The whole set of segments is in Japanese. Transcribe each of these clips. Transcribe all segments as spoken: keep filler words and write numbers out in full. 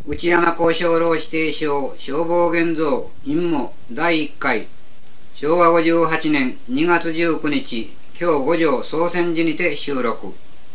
内山交渉老指定証消防現像陰謀だいいっかいしょうわごじゅうはちねんにがつじゅうくにち今日五条総選寺にて収録。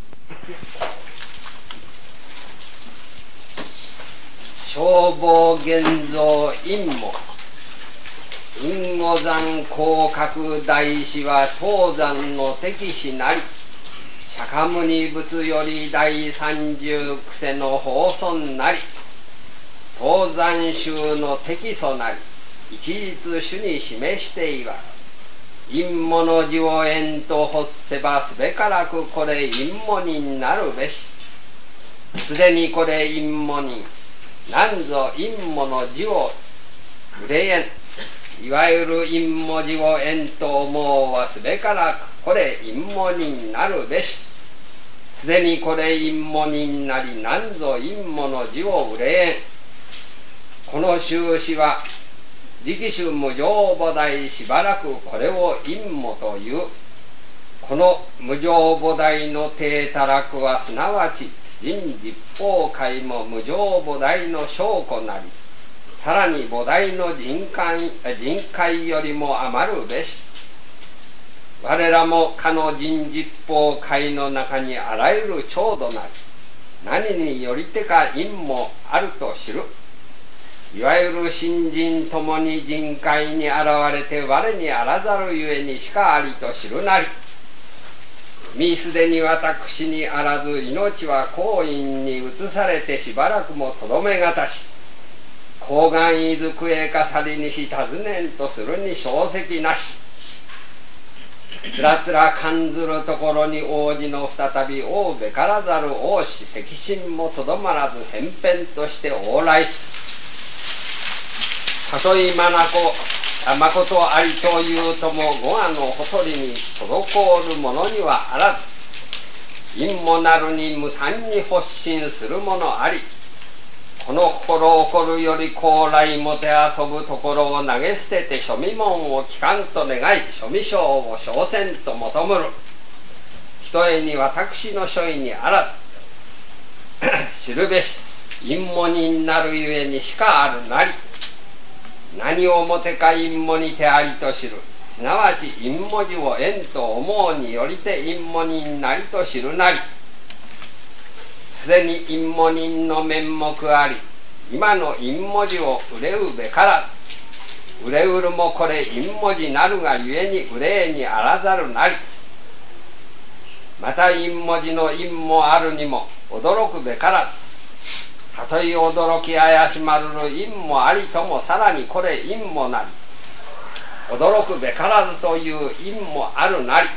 消防現像陰謀雲後山広角大師は東山の敵視なり釈迦牟尼仏より第三十癖の法尊なり東山宗の敵祖なり一日主に示していわ陰謀の字を縁と欲せばすべからくこれ陰謀になるべしすでにこれ陰謀になんぞ陰謀の字を売れえんいわゆる陰謀字を縁と思うはすべからくこれ陰謀になるべしすでにこれ陰謀になりなんぞ陰謀の字を売れえんこの宗旨は直種無常菩提しばらくこれを陰謀というこの無常菩提の体たらくはすなわち人実法界も無常菩提の証拠なりさらに菩提の人界、人界よりも余るべし我らもかの人実法界の中にあらゆる調度なり何によりてか因もあると知るいわゆる信心ともに人界に現れて我にあらざるゆえにしかありと知るなりみすでに私にあらず命は光陰に移されてしばらくもとどめがたし高願いずくえかさりにし尋ねんとするに小石なしつらつら感ずるところに王子の再び王べからざる王子赤心もとどまらず偏々として往来すたとえまなこまことありというとも五話のほとりに滞るものにはあらず陰もなるに無端に発信するものありこの心起こるより高来もて遊ぶところを投げ捨てて庶民門を帰還と願い庶民賞を昇仙と求むるひとえに私の所意にあらず知るべし陰謀になるゆえにしかあるなり何をもてか陰謀にてありと知るすなわち陰謀字を縁と思うによりて陰謀になりと知るなりすでに陰謀人の面目あり今の陰謀字を売れうべからず売れうるもこれ陰謀字なるがゆえに売れえにあらざるなりまた陰謀字の陰もあるにも驚くべからずたとえ驚き怪しまるる陰もありともさらにこれ陰もなり驚くべからずという陰もあるなり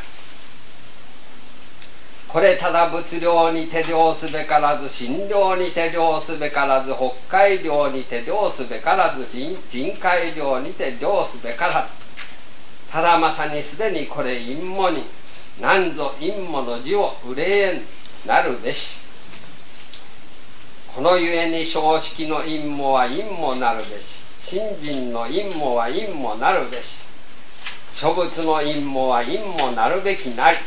これただ物量に手量すべからず心量に手量すべからず北海量に手量すべからず人海量に手量すべからずただまさにすでにこれ陰もになんぞ陰もの字を憂えんなるべしこのゆえに正式の陰謀は陰もなるべし信心の陰謀は陰もなるべし諸仏の陰謀は陰もなるべきなり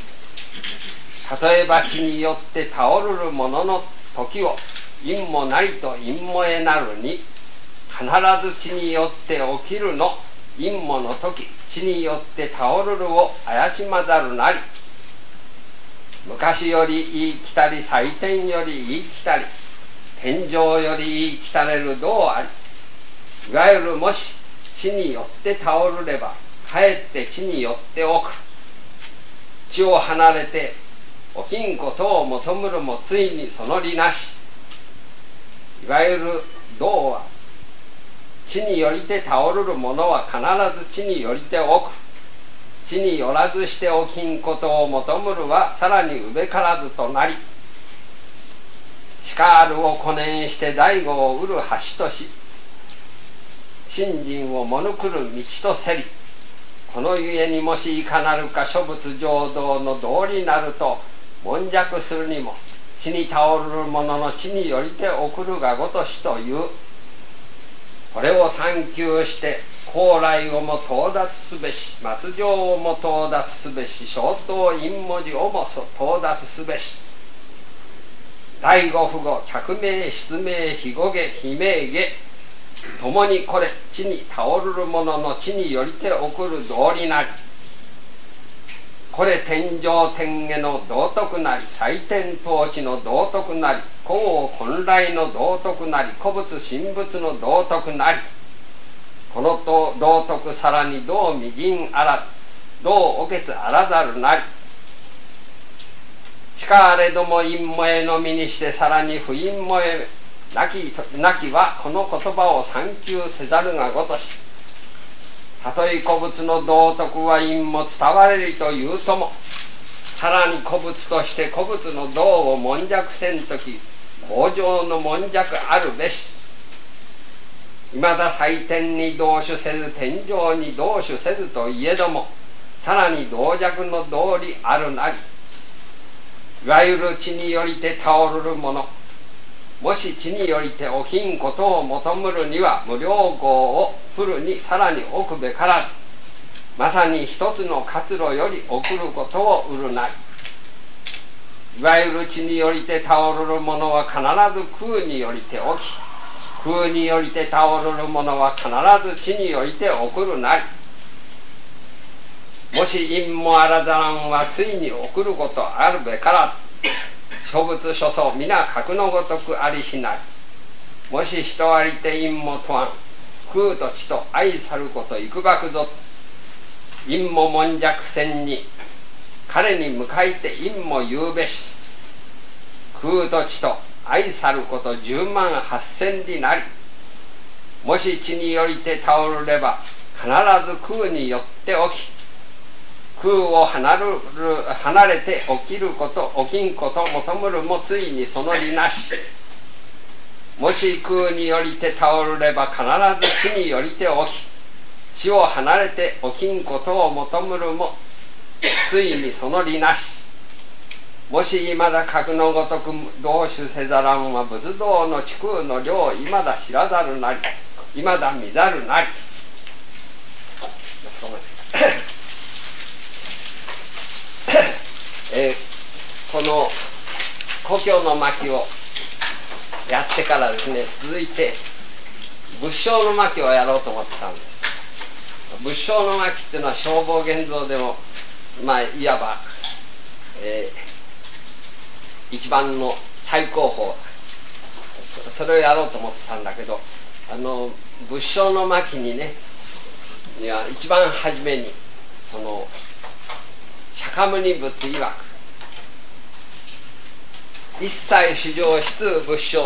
例えば地によって倒るるものの時を陰もなりと陰もえなるに必ず地によって起きるの陰もの時地によって倒るるを怪しまざるなり昔より言いきたり祭天より言いきたり天上より言いきたれる道ありいわゆるもし地によって倒るればかえって地によっておく地を離れて起きんことを求むるもついにその理なしいわゆる道は地によりて倒るるものは必ず地によりておく地によらずして起きんことを求むるはさらにうべからずとなりしかあるを懸念して大悟を売る橋とし信心をもぬくる道とせりこのゆえにもしいかなるか諸仏浄土の道理なると悶弱するにも地に倒るる者の地によりて送るがごとしというこれを参求して高来をも到達すべし末上をも到達すべし小等陰文字をも到達すべし第五符号客名失名非語下非名下共にこれ地に倒るる者の地によりて送る道理なり、これ天上天下の道徳なり、祭天統治の道徳なり、古豪本来の道徳なり、古物神仏の道徳なり、この道徳さらに道未尽あらず、道おけつあらざるなり。しかあれども陰もえのみにしてさらに不陰もえなきなきはこの言葉を参求せざるがごとし、たとえ古物の道徳は陰も伝われるというとも、さらに古物として古物の道を悶弱せんとき、往生の悶弱あるべし。いまだ祭天に同種せず天上に同種せずといえども、さらに同弱の道理あるなり。いわゆる地によりて倒るるもの、もし地によりておひんことを求むるには無料号をフルにさらに置くべからず、まさに一つの活路より送ることを売るなり。いわゆる地によりて倒るるものは必ず空によりて起き、空によりて倒るるものは必ず地によりて送るなり。もし陰もあらざらんはついに送ることあるべからず、諸物諸相皆格のごとくありしなり。もし人ありて陰も問わん、空と地と愛さることいくばくぞ。陰も悶弱せんに彼に向かいて陰も言うべし。空と地と愛さること十万八千里なり。もし地によりて倒るれば必ず空によって起き、空を離る離れて起きること起きんこと求むるもついにその理なし。もし空によりて倒るれば必ず地によりて起き、地を離れて起きんことを求むるもついにその理なし。もしいまだ格のごとく同種せざらんは仏道の地空の量いまだ知らざるなり、いまだ見ざるなり。えー、この故郷の巻をやってからですね、続いて仏性の巻をやろうと思ってたんです。仏性の巻っていうのは消防現像でもまあいわば、えー、一番の最高峰 そ, それをやろうと思ってたんだけど、あの仏性の巻にねいや一番初めにその釈迦牟尼仏曰く一切衆生出仏性、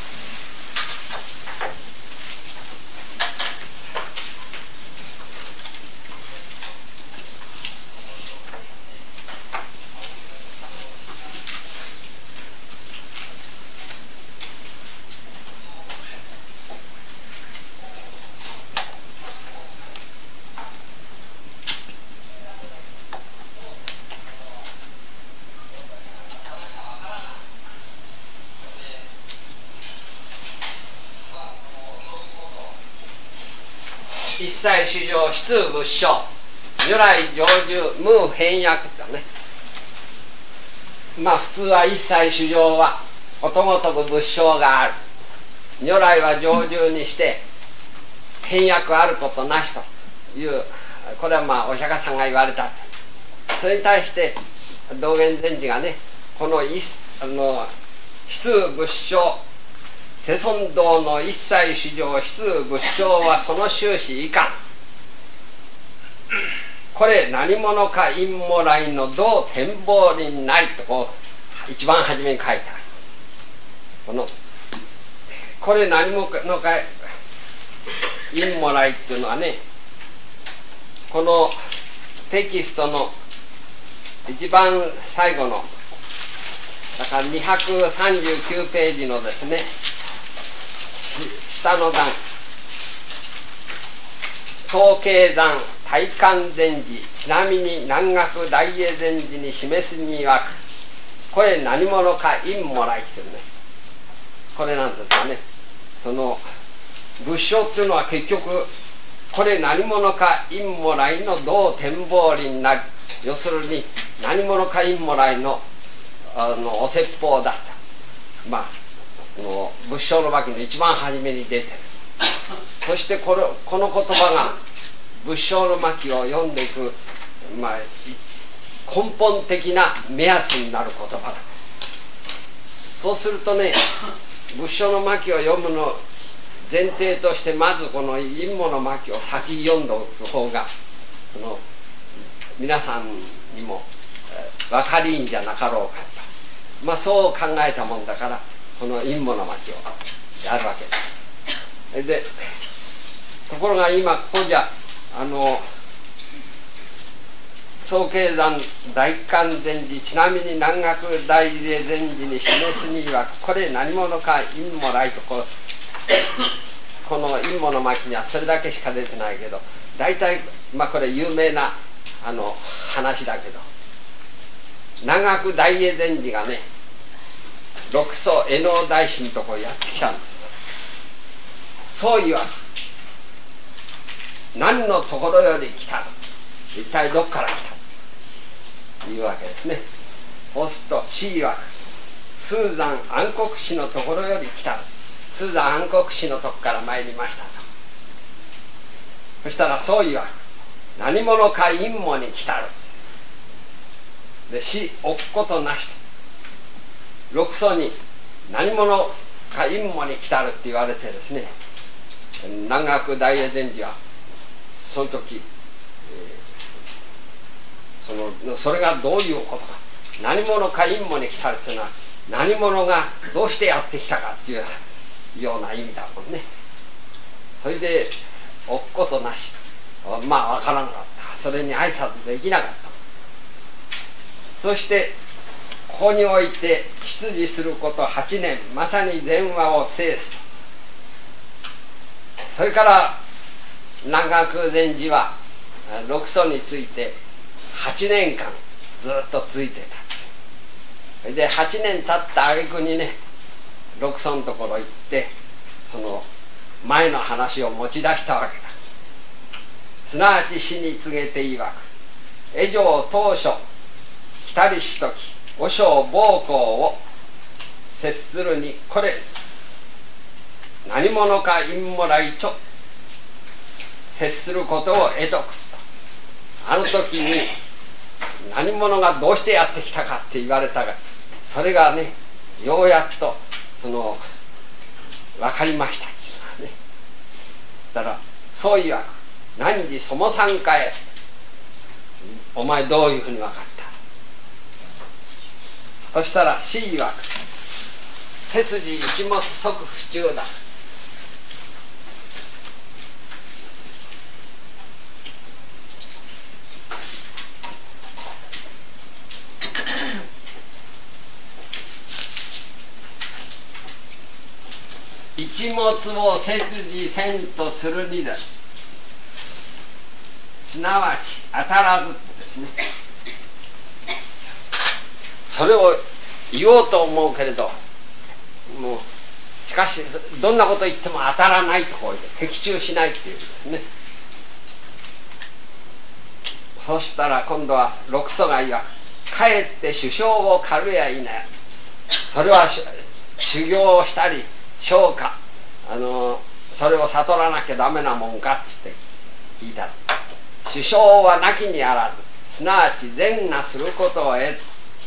一切衆生出仏性、如来成就無変訳だね。まあ普通は一切衆生はことごとく仏性がある、如来は成就にして変訳あることなしという、これはまあお釈迦さんが言われたと。それに対して道元禅師がね、この一あの出仏性、世尊道の一切衆生出仏性はその終始いかん。これ何者か陰も来の道展望林なりとこう一番初めに書いた。このこれ何者か陰も来っていうのはね、このテキストの一番最後のだからにひゃくさんじゅうきゅうページのですね下の段、総経山大観禅師ちなみに南学大栄禅師に示すに曰く、これ何者か陰も来っていうね、これなんですよね。その仏性っていうのは結局これ何者か陰も来の道展望林なり、要するに何者か陰も来のあのお説法だった。 まあこの仏性の巻の一番初めに出てる。そしてこのこの言葉が仏性の巻を読んでいく、まあ、根本的な目安になる言葉だ。そうするとね、仏性の巻を読むの前提として、まずこの陰母の巻を先読んでおく方がその皆さんにも分かりいいんじゃなかろうかと、まあ、そう考えたもんだから、この陰母の巻をやるわけです。でところが今ここじゃあの総経山大観禅師、ちなみに南岳大霊禅師に示すには、これ何者か陰母来とこうこの陰母の巻にはそれだけしか出てないけど、大体まあこれ有名なあの話だけど、南岳大霊禅師がね六祖絵能大師のところへやってきたんです。そういわく何のところより来たの、一体どこから来たというわけですね。そうすると師いわくスーザン暗黒師のところより来たの、スーザン暗黒師のとこから参りましたと。そしたらそういわく何者か陰謀に来たるで、師置くことなしと六祖に何者か陰謀に来たるって言われてですね、南岳大霊禅師はその時、えー、そのそれがどういうことか、何者か陰謀に来たるっていうのは何者がどうしてやってきたかっていうような意味だもんね。それで置くことなし、まあ分からなかった、それに挨拶できなかった。そしてここにおいて出自することはちねん、まさに禅話を制すと。それから南岳禅師は六祖についてはちねんかんずっとついてた。ではちねん経った挙句にね、六祖のところ行ってその前の話を持ち出したわけだ。すなわち師に告げて曰く、江上当初来りしとき和尚暴行を接するにこれ何者か陰謀来ちょ接することを得得すと。あの時に何者がどうしてやってきたかって言われたが、それがねようやっとその分かりましたっていうのはね。だからそういわく何時そもさん返す、お前どういうふうに分かった。そしたら師いわく切時一物即不中だ。一物を切時せんとするにだ。すなわち当たらずですね。それを言おうと思うけれど、もうしかしどんなこと言っても当たらないところで的中しないっていうんですね。そしたら今度は六祖が言わく、かえって首相を狩るやいなや、それは修行をしたり昇華、あのそれを悟らなきゃダメなもんかって聞いたら、首相はなきにあらず、すなわち善がすることを得ず、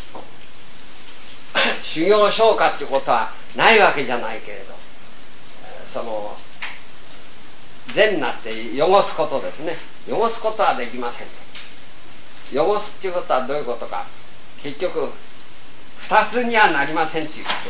修行昇華っていうことはないわけじゃないけれど、その善なって汚すことですね。汚すことはできません。汚すっていうことはどういうことか、結局二つにはなりませんっていうこと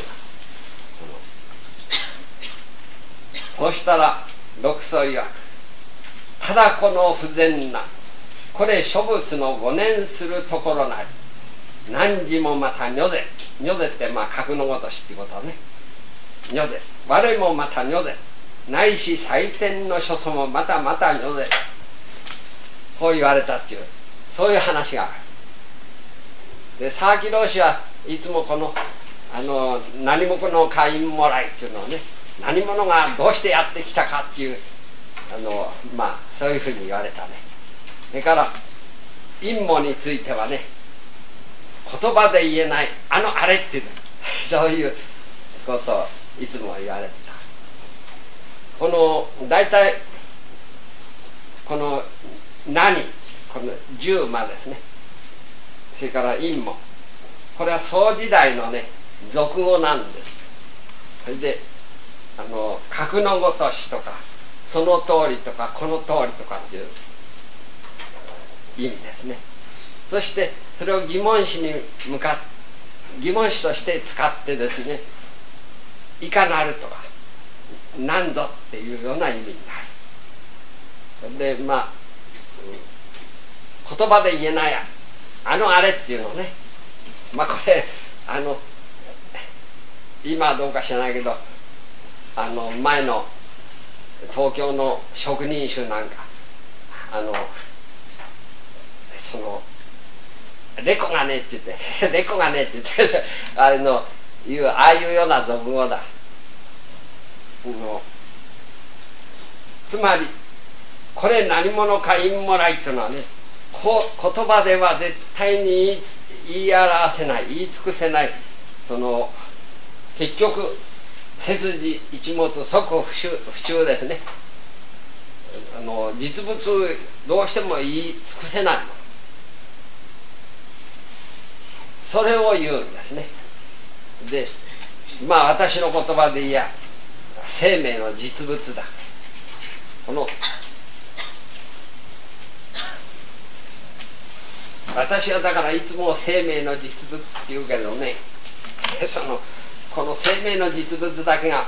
だ。そしたら六祖曰く、ただこの不全なこれ諸仏のご念するところなり、何時もまた如ぜ、如ぜってまあ格のごとしっていうことはね、如ぜ我もまた如ぜ、ないし祭典の所相もまたまた如ぜ、こう言われたっていう、そういう話がある。で佐々木老師はいつもこのあの何者の会員もらいっていうのをね、何者がどうしてやってきたかっていう、あのまあそういうふうに言われたね。それから陰謀についてはね、言葉で言えないあのあれっていうそういうことをいつも言われてた。この大体この何この十馬ですね、それから陰も、これは宋時代のね俗語なんです。それであの格のごとしとかその通りとかこの通りとかっていう意味ですね。そしてそれを疑問詞に向かって疑問詞として使ってですね、いかなるとかなんぞっていうような意味になる。でまあ言葉で言えないあのあれっていうのね、まあこれあの今はどうか知らないけど、あの前の東京の職人衆なんかあのそのレコがねって言ってレコがねって言ってあのいうああいうような俗語だ。のつまりこれ何者か陰もないっていうのはね、こ言葉では絶対に言い、言い表せない、言い尽くせない、その結局背筋一物即不中不中ですね。あの実物どうしても言い尽くせない、それを言うんですね。でまあ私の言葉で言や生命の実物だ。この私はだからいつも生命の実物って言うけどね、そのこの生命の実物だけが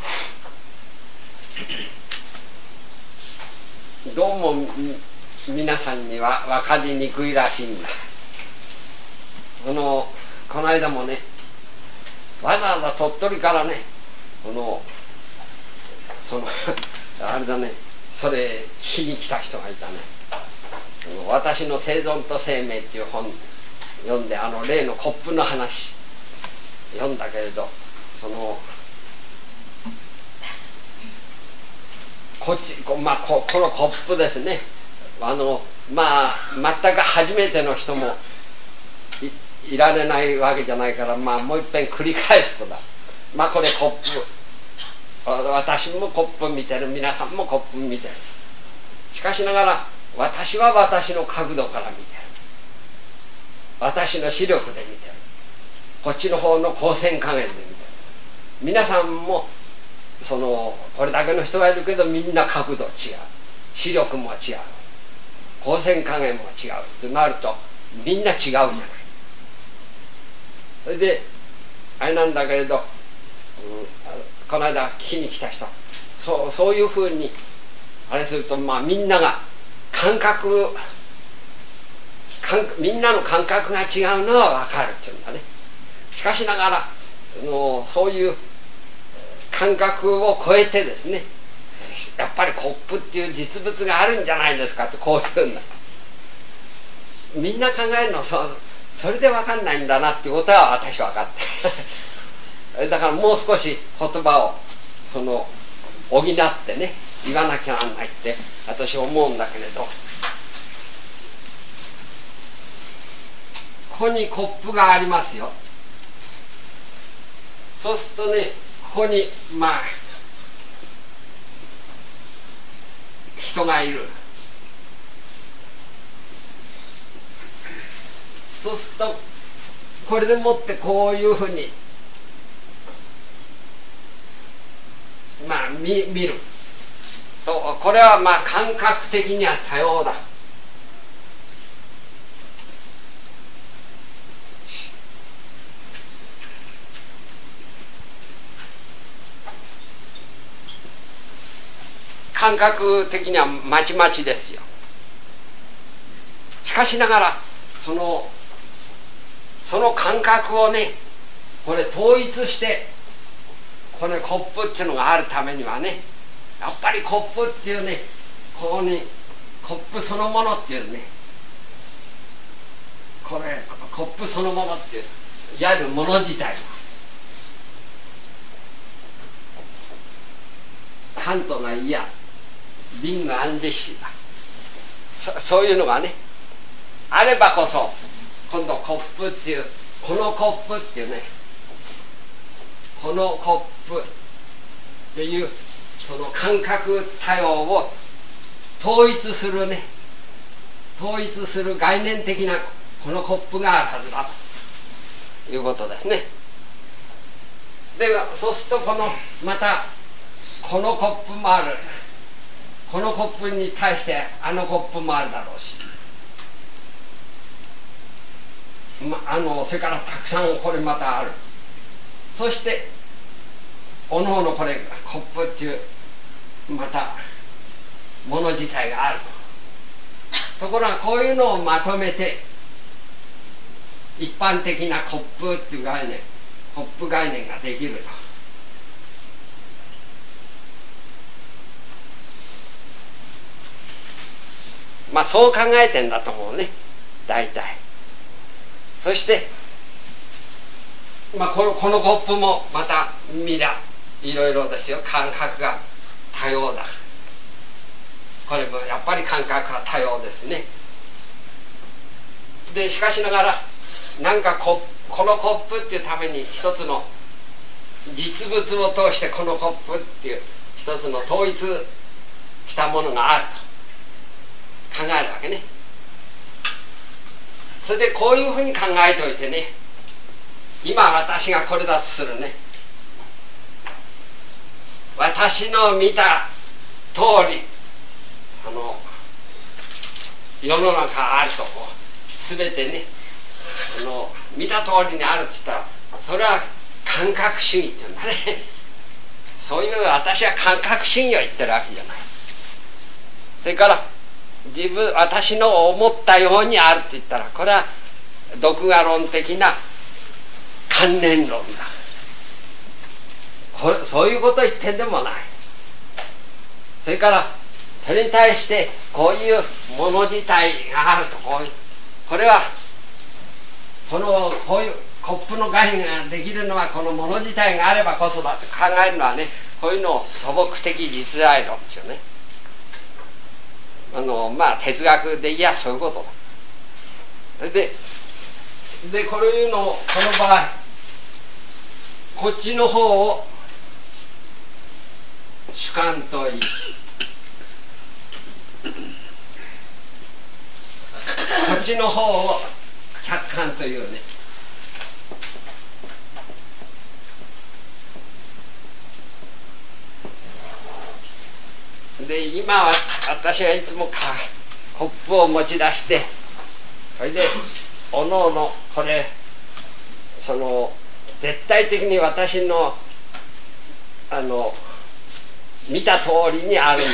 どうも皆さんには分かりにくいらしいんだ。このこの間もね、わざわざ鳥取からね、このそのあれだね、それ聞きに来た人がいたね。私の生存と生命っていう本読んで、あの例のコップの話読んだけれど、そのこっちこ、まあ、こ, このコップですね、あのまあ全く初めての人も い, いられないわけじゃないから、まあもう一遍繰り返すとだ、まあこれコップ、私もコップ見てる、皆さんもコップ見てる。しかしながら私は私の角度から見てる、私の視力で見てる、こっちの方の光線加減で見てる。皆さんもそのこれだけの人がいるけど、みんな角度違う、視力も違う、光線加減も違うとなると、みんな違うじゃない。それであれなんだけれど、うん、この間聞きに来た人、そう、そういうふうにあれすると、まあみんなが感覚感みんなの感覚が違うのは分かるっていうんだね。しかしながらのそういう感覚を超えてですね、やっぱりコップっていう実物があるんじゃないですかってこういうんだ。みんな考えるの そ, それで分かんないんだなっていうことは私分かっただからもう少し言葉をその補ってね言わなきゃなんないって私思うんだけれど、ここにコップがありますよ。そうするとね、ここにまあ人がいる。そうするとこれでもってこういうふうにまあ 見, 見ると、これはまあ感覚的には多様だ。感覚的にはまちまちですよ。しかしながらそのその感覚をね、これ統一してこれコップっていうのがあるためにはね、やっぱりコップっていうね、ここにコップそのものっていうね、これコップそのものっていういわゆるもの自体カントがいやリングアンデシーだ、そ, そういうのがねあればこそ、今度コップっていうこのコップっていうねこのコップっていうその感覚多様を統一するね、統一する概念的なこのコップがあるはずだということですね。でそうするとこのまたこのコップもある、このコップに対してあのコップもあるだろうし、ま、あのそれからたくさんこれまたある。そしておのおのこれコップっていうまたもの自体があると。ところがこういうのをまとめて一般的なコップっていう概念、コップ概念ができると。まあそう考えてんだと思うね、大体。そして、まあ、このこのコップもまたみらいろいろですよ、感覚が多様だ。これもやっぱり感覚が多様ですね。でしかしながらなんかここのコップっていうために一つの実物を通してこのコップっていう一つの統一したものがあると考えるわけね。それでこういうふうに考えておいてね、今私がこれだとするね、私の見た通りあの世の中があるとこう全てね、あの見た通りにあるって言ったらそれは感覚主義っていうんだね。そういう私は感覚主義を言ってるわけじゃない。それから自分私の思ったようにあるって言ったらこれは独画論的な観念論だ。これそういうことを言ってんでもない。それからそれに対してこういうもの自体があると、こういうこれはこのこういうコップの概念ができるのはこのもの自体があればこそだと考えるのはね、こういうのを素朴的実在論ですよね。あのまあ哲学でいやそういうことだ。ででこういうのをこの場合こっちの方を主観といい、こっちの方を客観というね。で今は私はいつもコップを持ち出して、それでおのおのこれその絶対的に私のあの見た通りにあるんだって、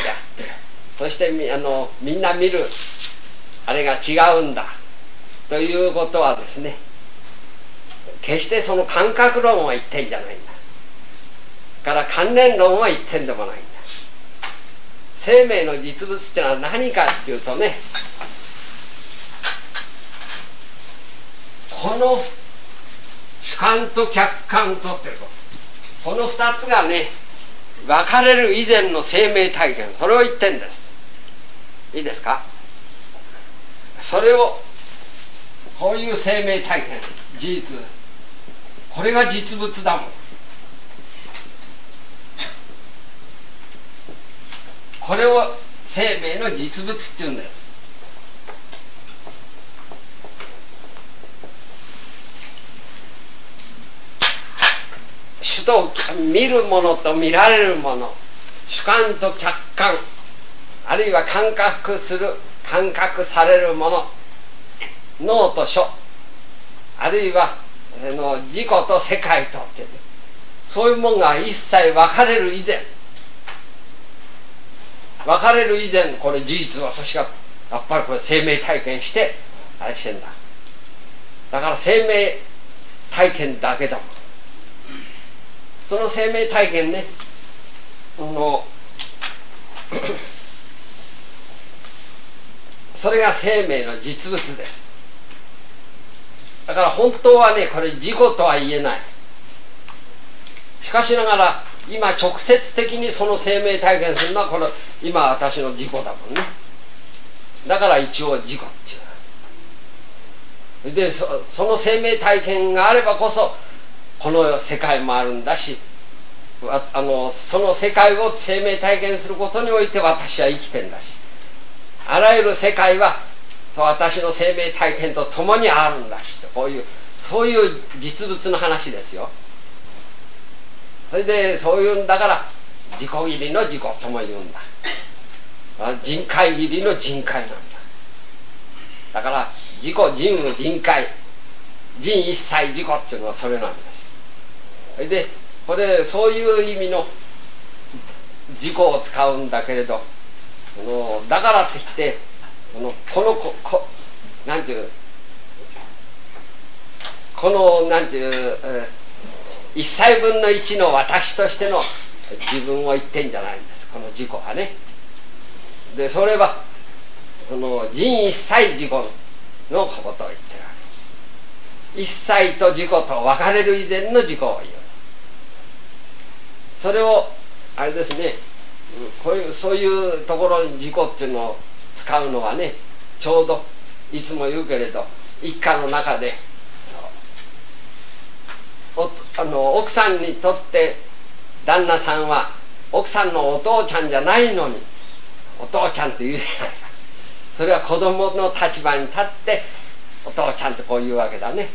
そしてあのみんな見るあれが違うんだということはですね、決してその感覚論を言ってんじゃないんだから観念論を言ってんでもないんだ。生命の実物ってのは何かっていうとね、この主観と客観とっていうこと、この二つがね分かれる以前の生命体験、それを言ってんです。いいですか。それをこういう生命体験、事実、これが実物だもん。これを生命の実物っていうんです。主と見るものと見られるもの、主観と客観、あるいは感覚する感覚されるもの、脳と書、あるいはあの自己と世界とって、ね、そういうものが一切分かれる以前、分かれる以前、これ事実私がやっぱりこれ生命体験してあれしてんだ。だから生命体験だけだもん。その生命体験ね、あのそれが生命の実物です。だから本当はね、これ自己とは言えない。しかしながら今直接的にその生命体験するのはこれ今私の自己だもんね。だから一応自己っていう。で そ, その生命体験があればこそこの世界もあるんだし、あのその世界を生命体験することにおいて私は生きてんだし、あらゆる世界はそう私の生命体験と共にあるんだしと、こういうそういう実物の話ですよ。それでそういうんだから自己義理の自己とも言うんだ。人界義理の人界なんだ。だから自己人無人界、人一切自己っていうのはそれなんです。それでこれそういう意味の自己を使うんだけれど、そのだからって言ってそのこのここなんていうこのなんていう、えー、一切分の一の私としての自分を言ってんじゃないんです、この自己はね。でそれはその人一切自己のことを言ってるわけ。一切と自己と別れる以前の自己を言う。それをあれですね、こういうそういうところに自己っていうのを使うのはね、ちょうどいつも言うけれど、一家の中でおあの奥さんにとって旦那さんは奥さんのお父ちゃんじゃないのにお父ちゃんって言うじゃないか。それは子供の立場に立ってお父ちゃんってこう言うわけだね。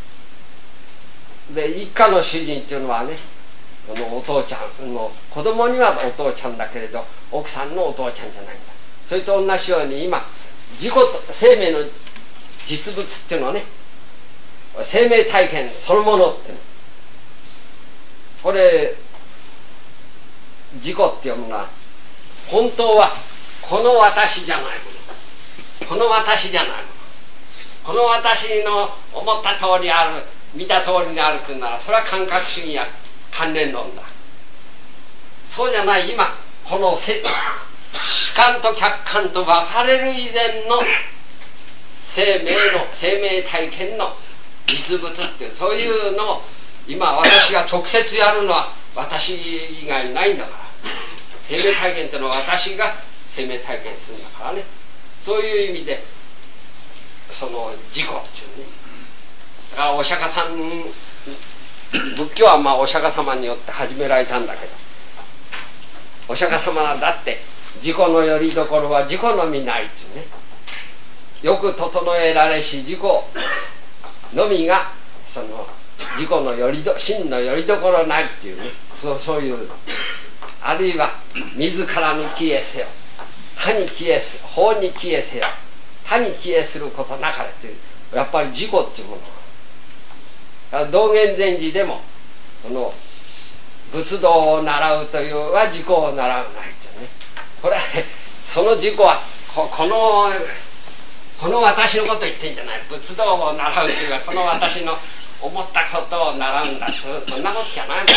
で一家の主人っていうのはね、このお父ちゃんの子供にはお父ちゃんだけれど奥さんのお父ちゃんじゃないんだ。それと同じように今自己生命の実物っていうのはね、生命体験そのものっていうの、これ自己っていうものは本当はこの私じゃないもの、この私じゃないもの、この私の思った通りある、見た通りにあるっていうならそれは感覚主義や関連論だ。そうじゃない、今この主観と客観と分かれる以前の生命の生命体験の実物っていう、そういうのを今私が直接やるのは私以外ないんだから。生命体験っていうのは私が生命体験するんだからね。そういう意味でその自己っていうね、だからお釈迦さん、仏教はまあお釈迦様によって始められたんだけど、お釈迦様はだって自己のよりどころは自己のみないっていうね、よく整えられし自己のみがその自己のよりど真のよりどころないっていうね、そう、そういう、あるいは自らに帰依せよ、他に帰依する、法に帰依せよ、他に帰依することなかれという、やっぱり自己っていうもの、道元禅師でもその仏道を習うというは自己を習うないってね、これその自己はここのこの私のこと言ってんじゃない、仏道を習うというかこの私の思ったことを習うんだ、そんなことじゃないもん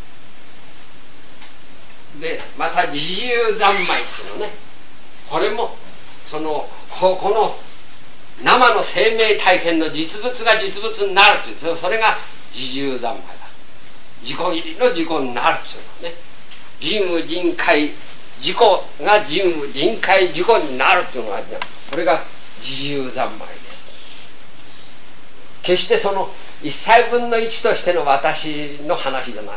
で、また自由三昧っていうのね、これもその こ, この生の生命体験の実物が実物になるという、それが自由三昧だ。自己義理の自己になるというのね、人無人界自己が人無人界自己になるというのがこれが自由三昧です。決してその一切分の一としての私の話じゃない。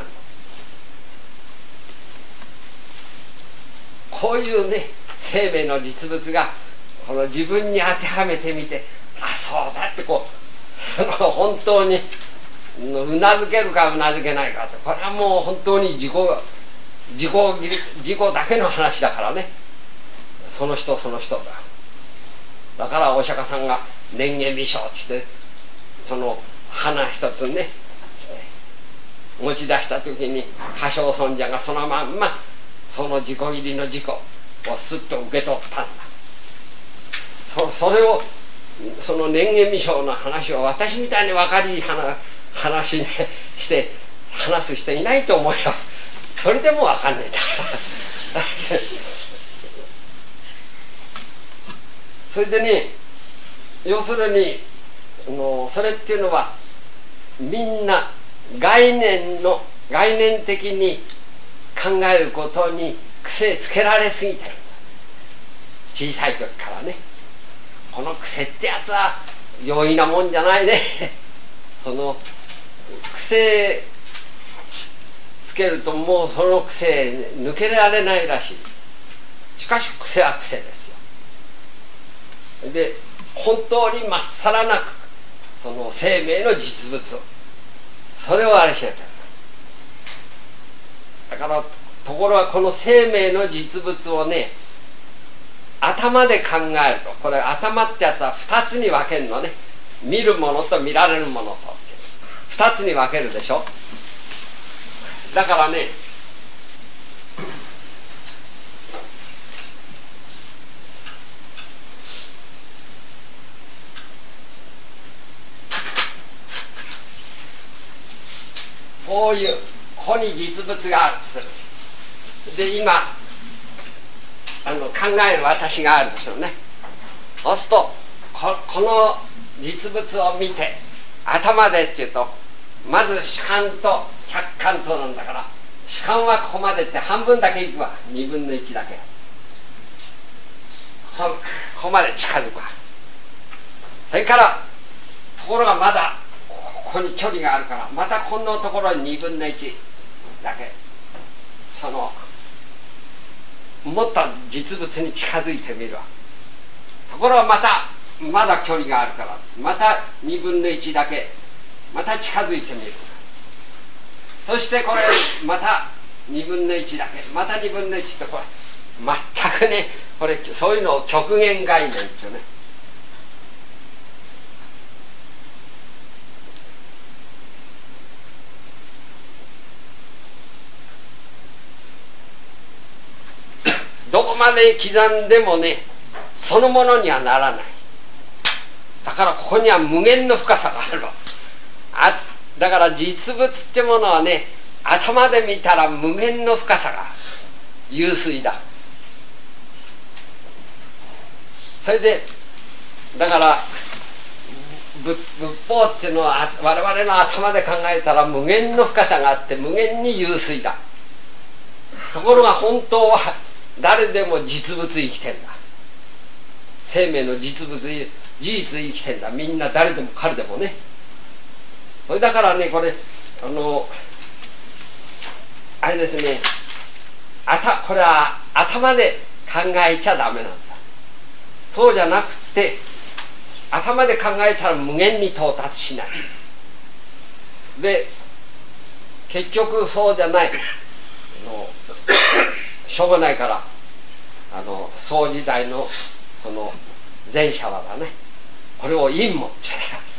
こういうね生命の実物がこの自分に当てはめてみて、あ、そうだってこう本当にうなずけるかうなずけないかって、これはもう本当に自己自己自己だけの話だからね、その人その人だ。だからお釈迦さんが蓮華微笑ってってその花一つね持ち出した時に歌唱尊者がそのまんまその自己入りの自己をスッと受け取ったんだ。 そ, それをその蓮華微笑の話を私みたいに分かりいい話, 話にして話す人いないと思うよ。それでも分かんねえんだからそれでね、要するにのそれっていうのはみんな概念の概念的に考えることに癖つけられすぎてる。小さい時からね、この癖ってやつは容易なもんじゃないねその癖つけるともうその癖抜けられないらしい。しかし癖は癖ですよ。で本当にまっさらなくその生命の実物をそれをあれしなきゃだから、ところがこの生命の実物をね頭で考えると、これ頭ってやつはふたつに分けるのね。見るものと見られるものとふたつに分けるでしょ。だからねこういうここに実物があるとする。で今あの考える私があるとするね。そうすると こ, この実物を見て頭でっていうと、まず主観と客観となんだから、主観はここまでって半分だけいくわ。にぶんのいちだけ こ, ここまで近づくわ。それからところがまだここに距離があるから、またこのところににぶんのいちだけそのもっと実物に近づいてみるわ。ところがまたまだ距離があるから、またにぶんのいちだけまた近づいてみる。そしてこれまたにぶんのいちだけまたにぶんのいちって、これ全くね、これそういうのを極限概念っていうね。どこまで刻んでもねそのものにはならない。だからここには無限の深さがあるわ。あだから実物ってものはね、頭で見たら無限の深さが湧水だ。それでだから仏法っていうのは我々の頭で考えたら無限の深さがあって無限に湧水だ。ところが本当は誰でも実物生きてんだ。生命の実物事実生きてんだ。みんな誰でも彼でもね。それだからね、これあのあれですね、あたこれは頭で考えちゃダメなんだ。そうじゃなくて頭で考えたら無限に到達しない。で結局そうじゃない、あのしょうがないからあの宋時代のその前者はだね、これを陰謀って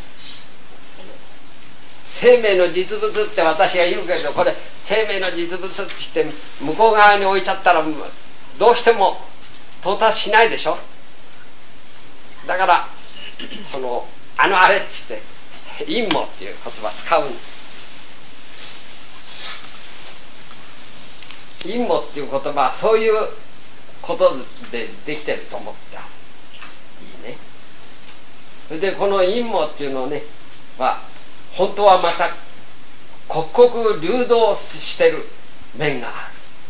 生命の実物って私が言うけど、これ生命の実物って言って向こう側に置いちゃったらどうしても到達しないでしょ。だからそのあのあれって言って陰謀っていう言葉使うんだ。陰謀っていう言葉はそういうことでできてると思ったいいね。それでこの陰謀っていうのねは本当はまた刻々流動してる面がある。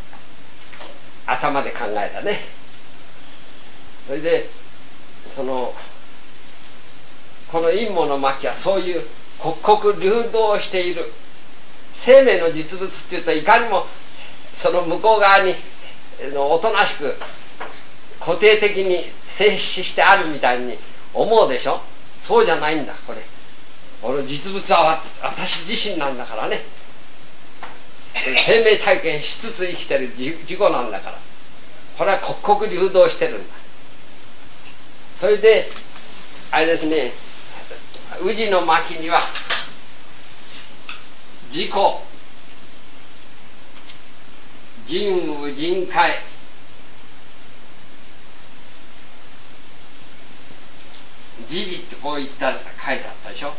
頭で考えたね。それでそのこの陰謀の末期はそういう刻々流動している生命の実物っていうと、いかにもその向こう側におとなしく固定的に静止してあるみたいに思うでしょ。そうじゃないんだ。これこの実物は私自身なんだからね。生命体験しつつ生きてる自己なんだから、これは刻々流動してるんだ。それであれですね、宇治の巻には自己人無人海時事ってこういった書いてあったでしょ。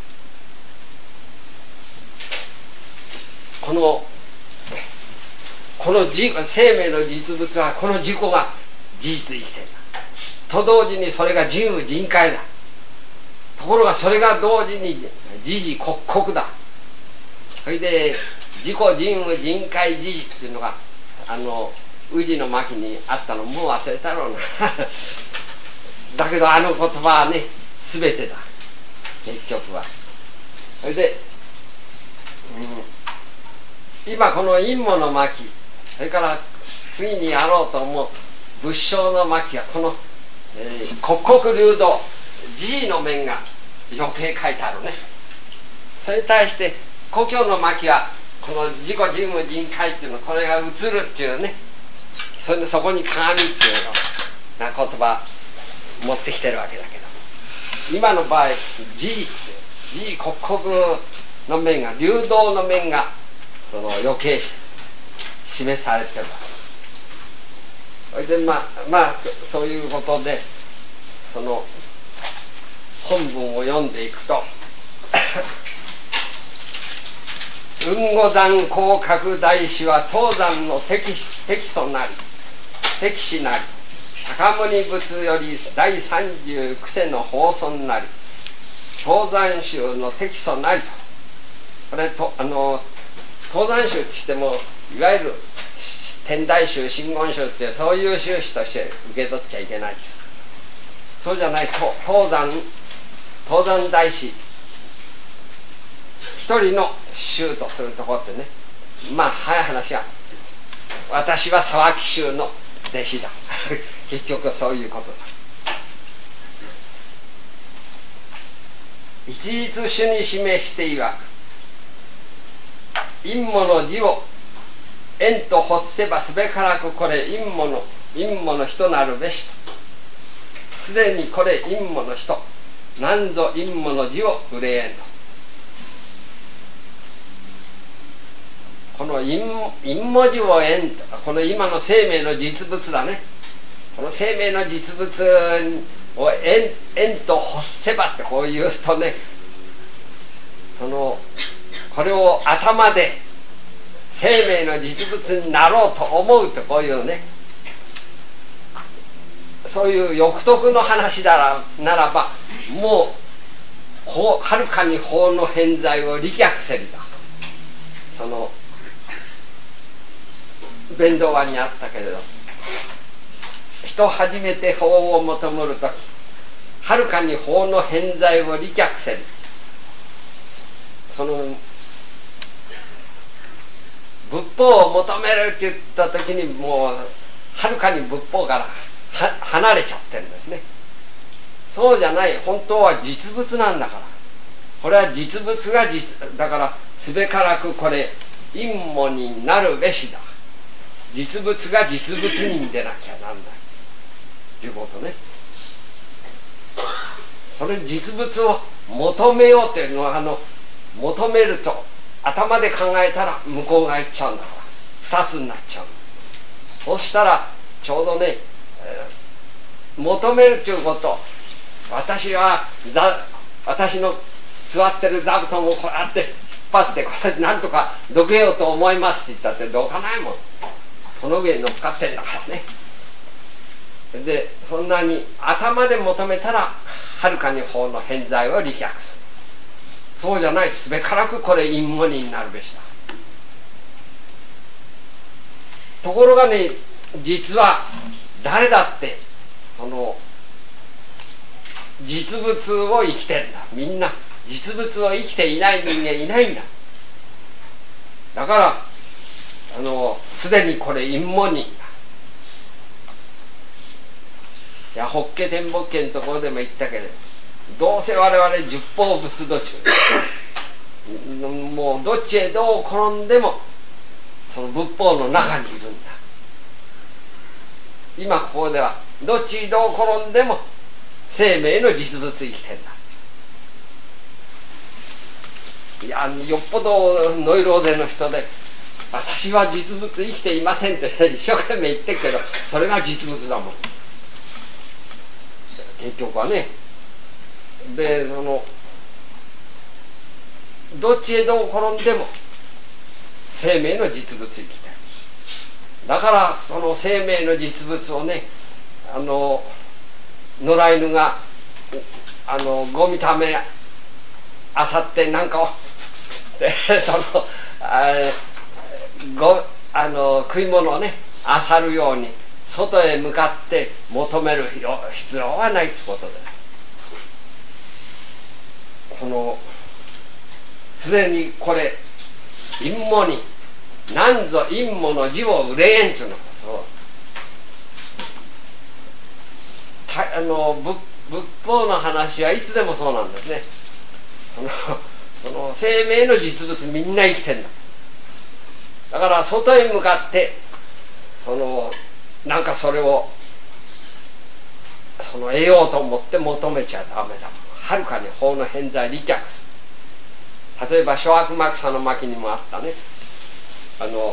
このこの自生命の実物はこの自己が事実生きてるんだと同時にそれが人無人海だ。ところがそれが同時に時事刻々だ。それで自己人無人海事実っていうのがあの宇治の巻にあったのもう忘れたろうなだけどあの言葉はね全てだ結局は。それで今この陰謀の巻、それから次にやろうと思う仏性の巻はこの、えー、刻々流動慈悲の面が余計書いてあるね。それに対して故郷の巻はこの自己自無人海っていうのこれが映るっていうね、それそこに鏡っていうのな言葉持ってきてるわけだけど、今の場合慈悲って慈悲刻々の面が流動の面がその余計示されてるわけ。それでまあまあ そ, そういうことでその本文を読んでいくと雲後山広角大師は東山の適適祖なり適師なり釈牟尼仏より第三十九世の法尊なり東山宗の適祖なりと、これとあの東山宗って言ってもいわゆる天台宗真言宗ってそういう宗旨として受け取っちゃいけない。そうじゃないと東山東山大師一人の宗とするところってね、まあ早い話は私は沢木宗の弟子だ結局そういうことだ。一律主に示していわく陰謀の字を縁と欲せばすべからくこれ陰謀の陰謀の人なるべしと、すでにこれ陰謀の人なんぞ陰謀の字を憂えんと。この陰文字を縁と、この今の生命の実物だね。この生命の実物を縁縁と欲せばってこう言うとね、そのこれを頭で生命の実物になろうと思うとこういうね、そういう欲得の話だらならばもうはるかに法の偏在を利却せりだ。その弁道話にあったけれど、人初めて法を求めるときはるかに法の偏在を利却せり、その仏法を求めるって言った時にもうはるかに仏法からは離れちゃってるんですね。そうじゃない、本当は実物なんだから、これは実物が実だから、すべからくこれ陰謀になるべしだ。実物が実物に出なきゃなんないということね。それ実物を求めようというのは、あの求めると頭で考えたら向こうが行っちゃうんだから、二つになっちゃう。そうしたらちょうどね、えー、求めるということ、私はざ私の座ってる座布団をこうやって引っ張ってこれなんとかどけようと思いますって言ったってどかないもん。その上に乗っかってんだからね。でそんなに頭で求めたらはるかに法の偏在を利却する。そうじゃない、すべからくこれ陰謀になるべしだ。ところがね、実は誰だってこの実物を生きてんだ。みんな実物を生きていない人間いないんだ。だからあのすでにこれ陰謀人だ。いや法華天仏家のところでも言ったけれど、どうせ我々十方仏土中もうどっちへどう転んでもその仏法の中にいるんだ。今ここではどっちへどう転んでも生命の実物生きてんだ。いやよっぽどノイローゼの人で私は実物生きていませんって一生懸命言ってるけど、それが実物だもん結局はね。でそのどっちへどう転んでも生命の実物生きてる。だからその生命の実物をね、あの野良犬があのゴミためあさってなんかをでそのあごあの食い物をねあさるように外へ向かって求める必要はないってことです。このすでにこれ陰謀になんぞ陰謀の字を憂えんというのがそうたあの 仏, 仏法の話はいつでもそうなんですね。そのその生命の実物みんな生きてんだ。だから外へ向かってそのなんかそれをその得ようと思って求めちゃダメだ。はるかに法の偏在利却する。例えば諸悪幕差の巻にもあったね、あの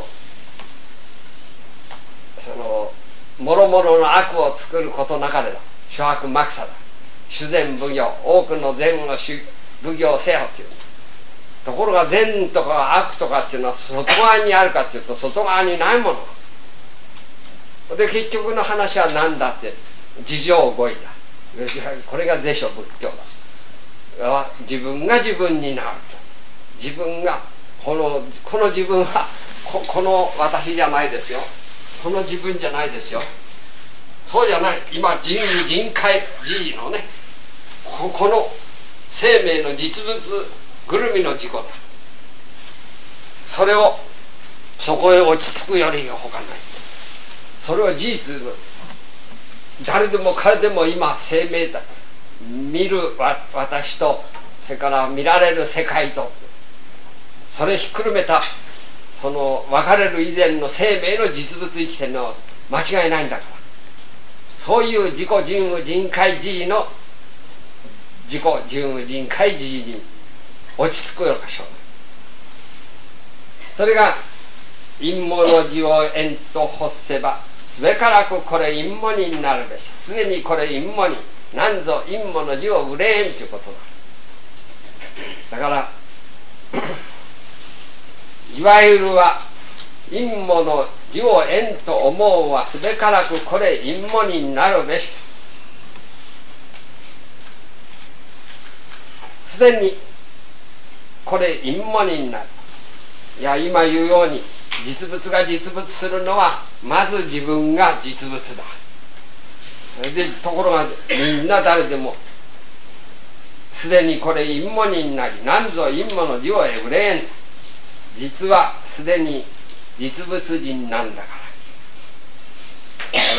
そのもろもろの悪を作ることなかれだ。諸悪幕差だ。修善奉行、多くの善を奉行せよっていう。ところが善とか悪とかっていうのは外側にあるかっていうと外側にないもので、結局の話は何だって、自情語彙だ。これが是書仏教だ。自分が自分になると。自分がこのこの自分は こ, この私じゃないですよ。この自分じゃないですよ。そうじゃない。今人人海自治のね、こ, この生命の実物ぐるみの自己だ。それをそこへ落ち着くよりほかない。それは事実。誰でも彼でも今生命だ。見る私とそれから見られる世界とそれひっくるめたその別れる以前の生命の実物生きてるのは間違いないんだから、そういう自己人無人海自治の自己人無人海自治に落ち着くようなしょう。それが陰謀の字を縁と欲せばすべからくこれ陰謀になるべし。すでにこれ陰謀になんぞ陰謀の字を憂えんということだ。だからいわゆるは陰謀の字を縁と思うはすべからくこれ陰謀になるべし。すでにこれ陰謀になる。いや今言うように実物が実物するのはまず自分が実物だ。でところがみんな誰でもすでにこれ陰謀になりなんぞ陰謀の字を憂えん。実はすでに実物人なんだから。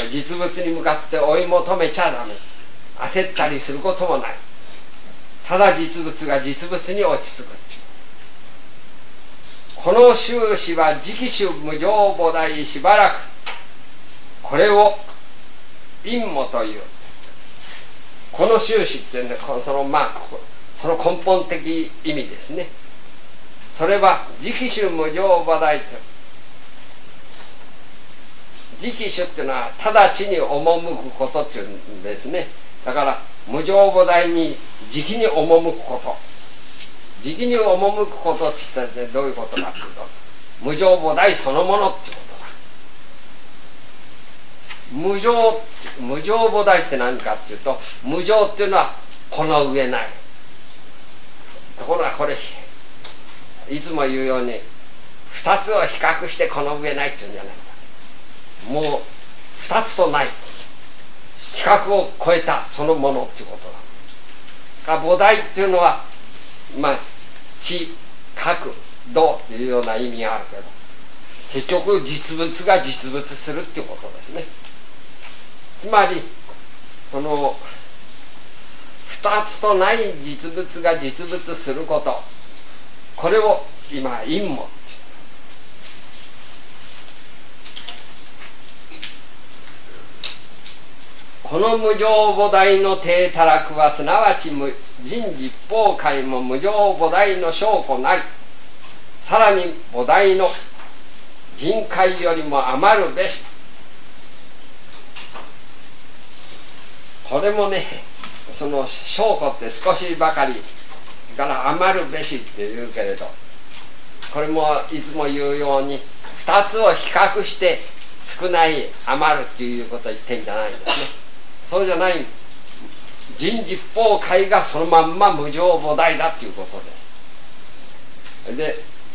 実物に向かって追い求めちゃダメ。焦ったりすることもない。ただ実物が実物に落ち着くっていう。この宗旨は直種無常菩提しばらくこれを陰謀という。この宗旨っていうのはそのまあその根本的意味ですね。それは直種無常菩提と。直種っていうのは直ちに赴くことっていうんですね。だから無常菩提に直に赴くこと。直に赴くことって言ったらどういうことかっていうと無常菩提そのものってことだ。無常無常菩提って何かっていうと無常っていうのはこの上ない。ところがこれいつも言うように二つを比較してこの上ないっていうんじゃないんだ。もう二つとない比較を超えたそのものっていうことだ。菩提っていうのはまあ知覚道っていうような意味があるけど結局実物が実物するっていうことですね。つまりその二つとない実物が実物すること、これを今陰謀っていう。この無常菩提の体たらくはすなわち無人実法界も無常菩提の証拠なり、さらに菩提の人界よりも余るべし。これもねその証拠って少しばかりから余るべしって言うけれど、これもいつも言うように二つを比較して少ない余るっていうことを言ってんじゃないんですね。そうじゃない。人実法界がそのまんま無常菩提だっていうことです。で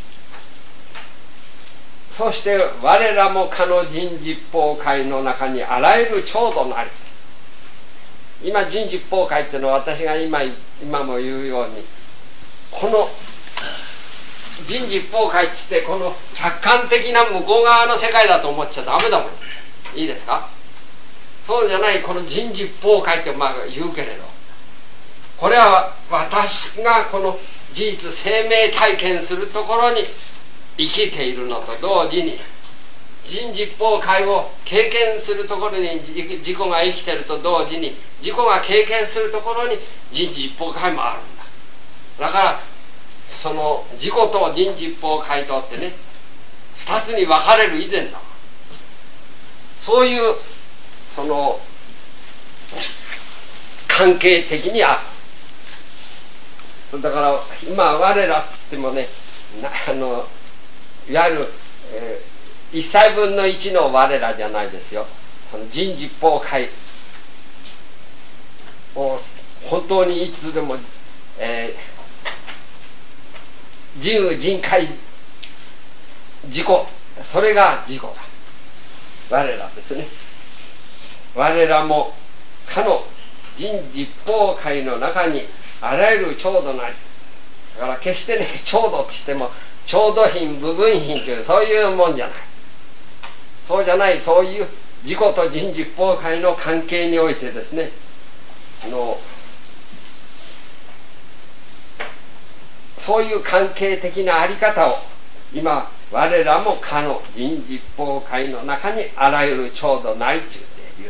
そして我らもかの人実法界の中にあらゆる調度なり。今人実法界っていうのは私が今今も言うようにこの人事一方界っつってこの客観的な向こう側の世界だと思っちゃダメだもん。いいですか。そうじゃないこの人事一方界ってまあ言うけれど、これは私がこの事実生命体験するところに生きているのと同時に、人事一方界を経験するところに自己が生きていると同時に、自己が経験するところに人事一方界もあるんだ。だからその自己と人事一方界とってね、二つに分かれる以前だ。そういうその関係的にある。だから今我らっつってもね、あのいわゆる、えー、一切分の一の我らじゃないですよ。この人事一方界を本当にいつでも、えー、人有人界自己、それが自己だ。我らですね。我らもかの人事一方界の中にあらゆる調度なり、だから決してね、調度って言っても調度品部分品というそういうもんじゃない。そうじゃない、そういう自己と人事一方界の関係においてですね、のそういう関係的なあり方を今我らもかの人事一方界の中にあらゆる調度なりという。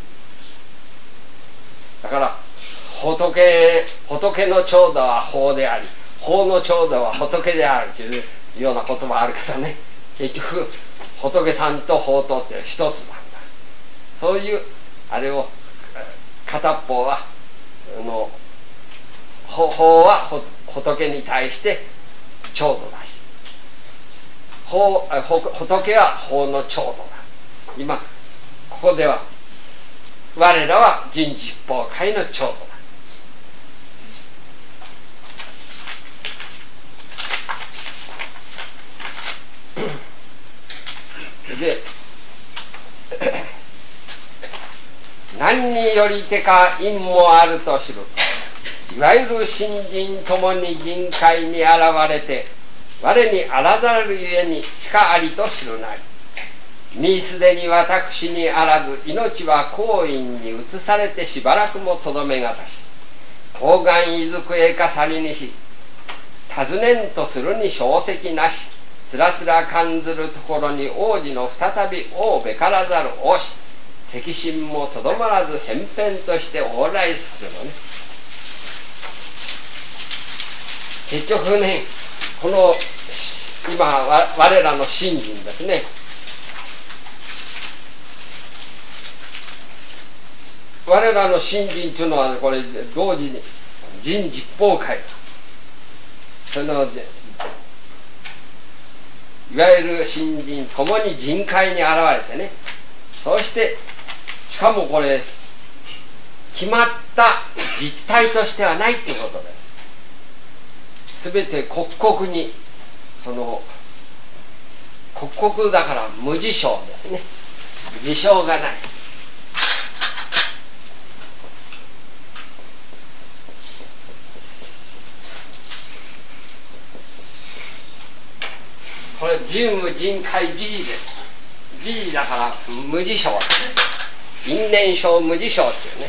だから仏、仏の調度は法であり、法の調度は仏であるというような言葉あるけどね、結局仏さんと法とって一つなんだ。そういうあれを片っ方はあの法は仏に対して調度だし、法仏は法の調度だ。今ここでは我らは人事一方界の調度だ。で何によりてか因もあると知る。いわゆる信心ともに人界に現れて我にあらざるゆえにしかありと知るなり。身すでに私にあらず命は光陰に移されてしばらくもとどめがたし、高岩いずくえかさりにし尋ねんとするに小石なし、つらつら感ずるところに王子の再び王べからざる王し、責心もとどまらず偏々として往来するのね。結局ね、この今我らの信心ですね、我らの信心というのは、ね、これ同時に人事一方界、そのいわゆる信心ともに人界に現れてね、そしてしかもこれ決まった実態としてはないということです。すべて刻々に、その刻々だから無事象ですね。事象がない。これ人無人界時事です。時事だから無事象ですね。因縁象無事象っていうね。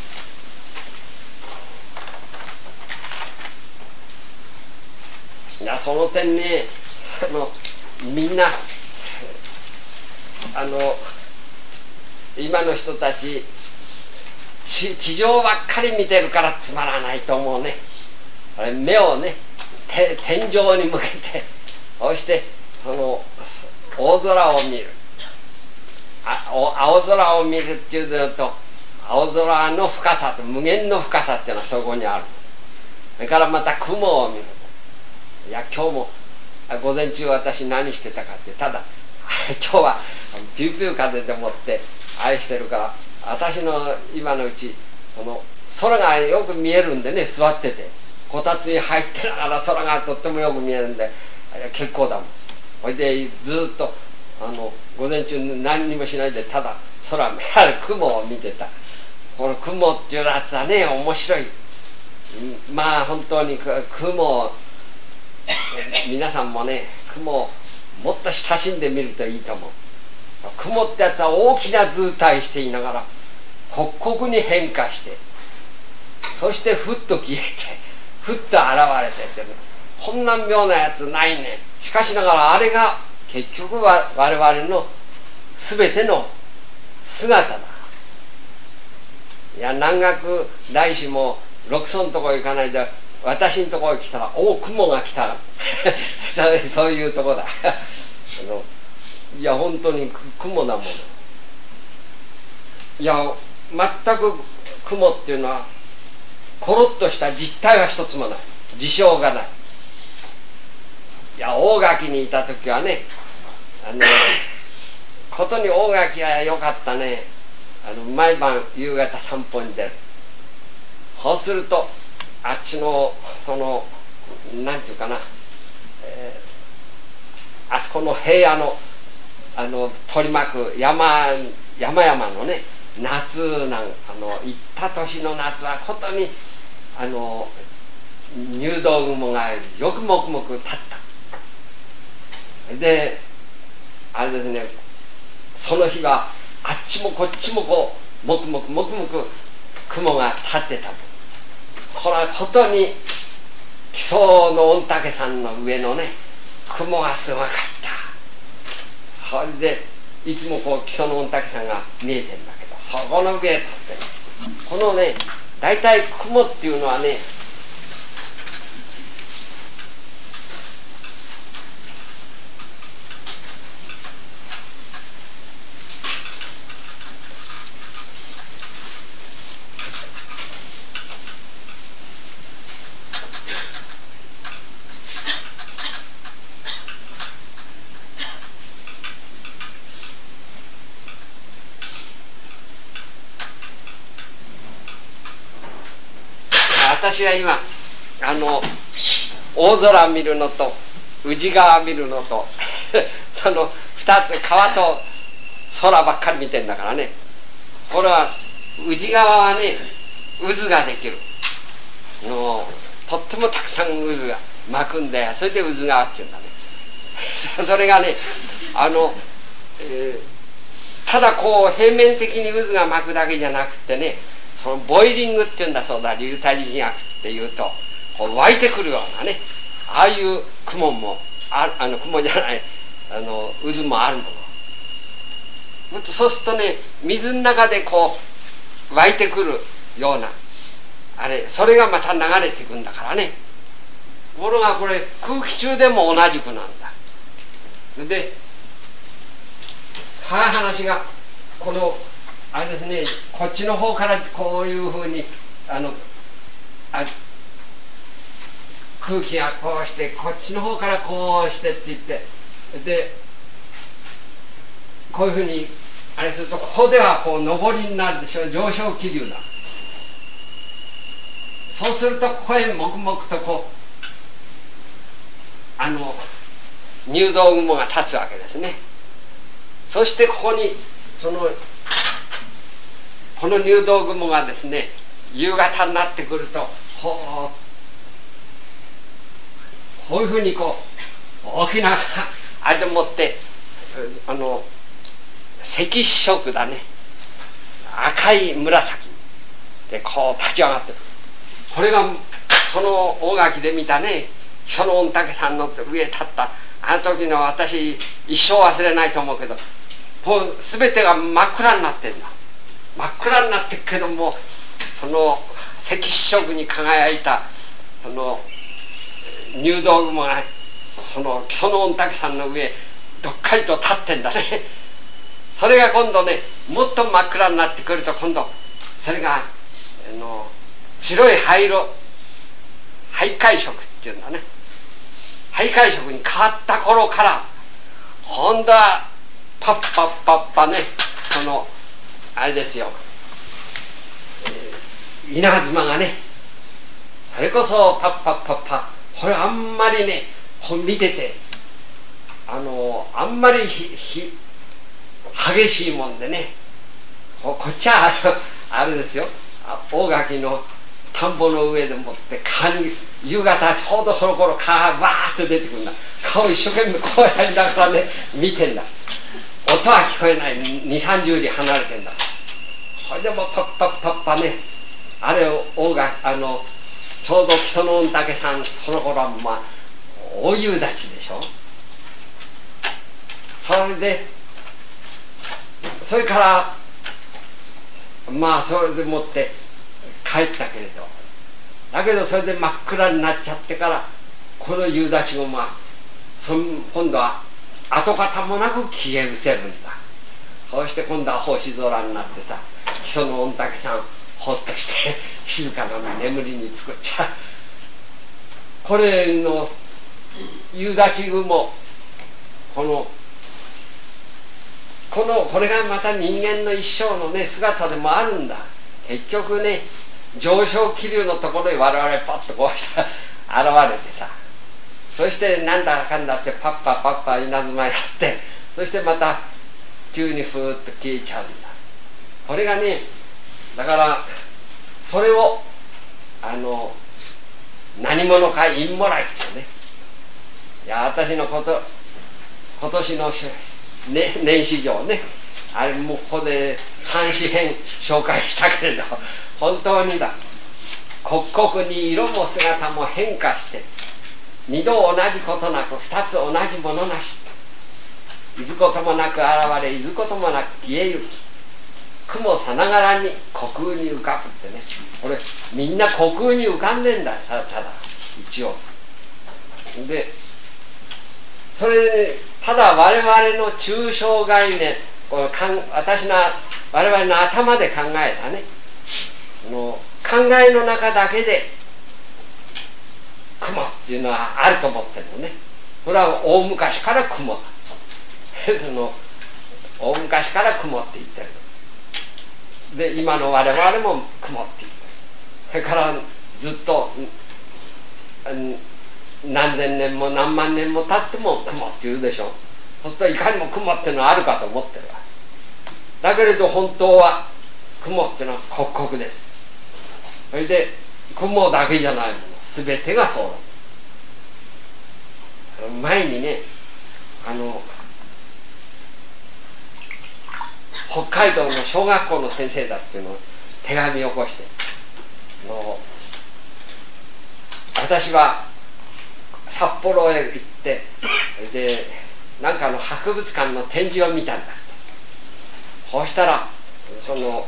いや、その点ね、あのみんなあの今の人たち地, 地上ばっかり見てるからつまらないと思うね。あれ目をね天井に向けて、そしてその大空を見る、あ青空を見るっていうのと、青空の深さと無限の深さっていうのはそこにある。それからまた雲を見る。いや、今日も午前中私何してたかって、ただ今日はピューピュー風でもって愛してるから、私の今のうちその空がよく見えるんでね、座っててこたつに入ってながら空がとってもよく見えるんで結構だもん。それでずっとあの午前中何にもしないでただ空雲を見てた。この雲っていうやつはね面白い。まあ本当に雲皆さんもね雲をもっと親しんでみるといいと思う。雲ってやつは大きな図体していながら刻々に変化して、そしてふっと消えてふっと現れてって、ね、こんな妙なやつないね。しかしながらあれが結局は我々の全ての姿だ。いや南岳大師も六祖のところ行かないで私のところに来たら「おお雲が来た」そういうとこだあのいや本当に雲なもの。いや全く雲っていうのはコロッとした実体は一つもない、事象がない。いや大垣にいた時はね、あのことに大垣は良かったね。あの毎晩夕方散歩に出る。そうするとあっちのそのなんていうかな、えー、あそこの平野のあの取り巻く山山々のね夏なんあの行った年の夏はことにあの入道雲がよくもくもく立った。であれですね、その日はあっちもこっちもこうもくもくもくもく雲が立ってた。これはことに木曽の御嶽山の上のね雲がすごかった。それでいつもこう木曽の御嶽山が見えてんだけど、そこの上へ立ってこのね大体雲っていうのはね、私は今あの大空見るのと宇治川見るのとそのふたつ、川と空ばっかり見てんだからね。これは宇治川はね渦ができるの、とってもたくさん渦が巻くんで、それで渦川っていうんだねそれがねあの、えー、ただこう平面的に渦が巻くだけじゃなくてね、そのボイリングっていうんだそうだ、流体力学っていうとこう湧いてくるようなね、ああいう雲もああの雲じゃないあの渦もあるもの。そうするとね水の中でこう湧いてくるようなあれ、それがまた流れていくんだからね。ところがこれ空気中でも同じくなんだ。で早い話がこのあれですね、こっちの方からこういうふうにあのあ空気がこうして、こっちの方からこうしてって言って、でこういうふうにあれすると、ここではこう上りになるでしょ、上昇気流だ。そうするとここへもくもくとこうあの入道雲が立つわけですね。そしてここにそのこの入道雲がですね夕方になってくるとこうこういうふうにこう大きなあれでもってあの赤色だね、赤い紫でこう立ち上がってる。これがその大垣で見たねその御嶽山の上へ立ったあの時の私一生忘れないと思うけど、もう全てが真っ暗になってんだ。真っ暗になってるけども、その赤色に輝いたその入道雲がその木曽の御嶽山の上どっかりと立ってんだね。それが今度ねもっと真っ暗になってくると、今度それがあの白い灰色、灰灰色っていうんだね。灰灰色に変わった頃から今度はパッパッパッパね、そのあれですよ、えー、稲妻がね、それこそパッパッパッパ、これあんまりねこう見ててあのあんまりひひ激しいもんでね、こ, こっちはあれですよ、大垣の田んぼの上でもって川に夕方ちょうどその頃蚊がバーッと出てくるんだ。顔一生懸命こうやりながらね見てんだ。音は聞こえない。にじゅうさんじゅう里離れてんだ。それでもパッパッパッパね、あれを大があのちょうど木曽の御嶽さん、その頃はまあ大夕立ちでしょ。それでそれからまあそれでもって帰ったけれど、だけどそれで真っ暗になっちゃってから、この夕立ちもまあそ今度は跡形もなく消え失せるんだ。そうして今度は星空になってさ、木曽の御嶽さんほっとして静かな眠りにつくっちゃう。これの夕立ち雲、このこのこれがまた人間の一生のね姿でもあるんだ。結局ね、上昇気流のところに我々パッとこうして現れてさ、そしてなんだかんだってパッパパッパ稲妻やって、そしてまた急にふーっと消えちゃうんだ。これがね、だからそれをあの何者か陰もらいってね、いや私のこと今年の、ね、年始上ね、あれもうここで三紙編紹介したけれど、本当にだ、刻々に色も姿も変化して、二度同じことなく二つ同じものなし、いずこともなく現れ、いずこともなく消えゆき、雲さながらに虚空に浮かぶってね、これみんな虚空に浮かんでんだ、ただただ一応で、それでただ我々の抽象概念、このかん私の我々の頭で考えたね、の考えの中だけで雲っていうのはあると思ってるのね。これは大昔から雲だその大昔から雲って言ってる。で今の我々も雲って言ってる。それからずっと何千年も何万年も経っても雲って言うでしょ。そうするといかにも雲っていうのはあるかと思ってるわ。だけれど本当は雲っていうのは刻々です。それで雲だけじゃないもの、全てがそうだ。前にね、あの北海道の小学校の先生だっていうのを手紙を起こして、の私は札幌へ行って、でなんかの博物館の展示を見たんだ。そうしたらその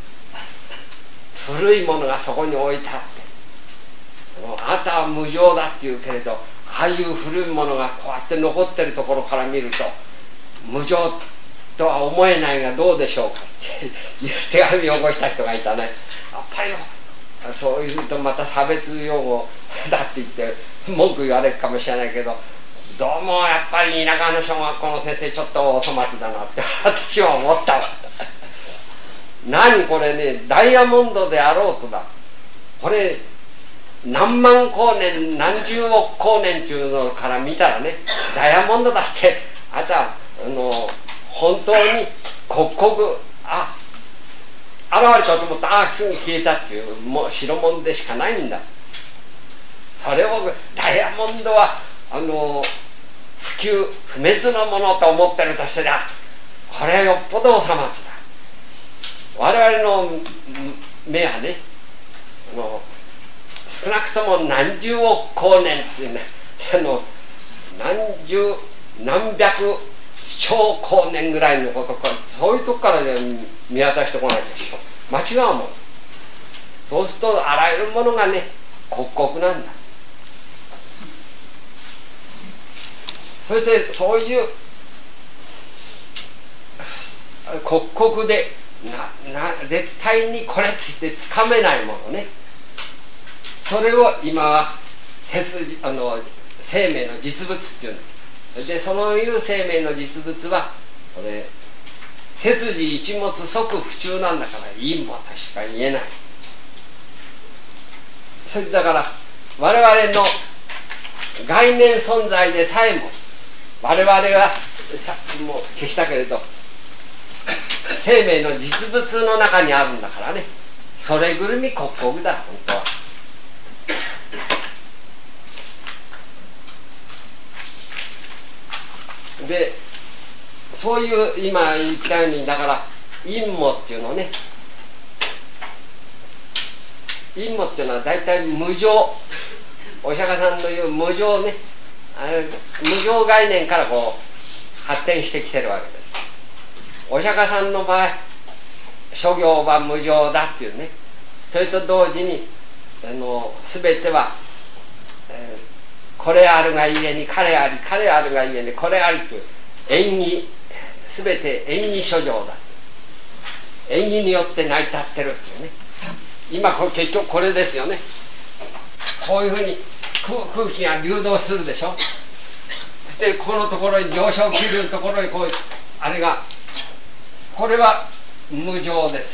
古いものがそこに置いてあって、あなたは無常だって言うけれど、ああいう古いものがこうやって残ってるところから見ると無常とは思えないがどうでしょうかっていう手紙を起こした人がいたね。やっぱりそういうとまた差別用語だって言って文句言われるかもしれないけど、どうもやっぱり田舎の小学校の先生ちょっとお粗末だなって私は思ったわ何これね、ダイヤモンドであろうとだ、これ何万光年何十億光年っていうのから見たらね、ダイヤモンドだってあとはあの本当に刻々あ現れたと思ったらあすぐ消えたっていうもう白物でしかないんだ。それをダイヤモンドはあの不朽不滅のものと思ってるとしたら、これはよっぽどおさまつだ。我々の目はね、あの少なくとも何十億光年っていうね、あの何十何百兆光年ぐらいのことか、そういうとこからで見渡してこないでしょ。間違うもん。そうするとあらゆるものがね刻々なんだ。そしてそういう刻々でなな絶対にこれって言ってつかめないものね、それを今はあの生命の実物っていうので、そのいう生命の実物はこれ切字一物即不中なんだから陰もとしか言えない。それだから我々の概念存在でさえも我々がさもう消したけれど生命の実物の中にあるんだからね、それぐるみ刻々だ本当は。 でそういう今言ったようにだから陰謀っていうのね、陰謀っていうのは大体無常、お釈迦さんの言う無常ね、あれ無常概念からこう発展してきてるわけです。お釈迦さんの場合諸行は無常だっていうね、それと同時にあの全ては、えー、これあるがゆえに彼あり、彼あるがゆえにこれありという縁起、全て縁起諸行だ、縁起によって成り立ってるっていうね。今これ結局これですよね。こういうふうに 空, 空気が流動するでしょ。そしてこのところに上昇気流のところにこうあれが、これは無常です。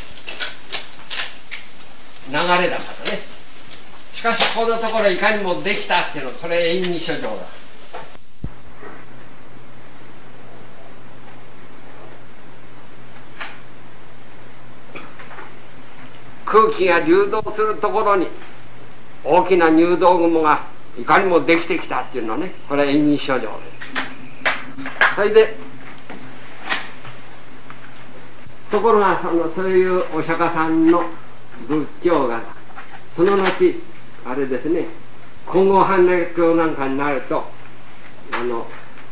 流れだからね。しかしこのところいかにもできたっていうのはこれ縁起諸行だ。空気が流動するところに大きな入道雲がいかにもできてきたっていうのはね、これは縁起諸行です。それでところがそのそういうお釈迦さんの仏教がその後あれですね、金剛般若経なんかになるとあの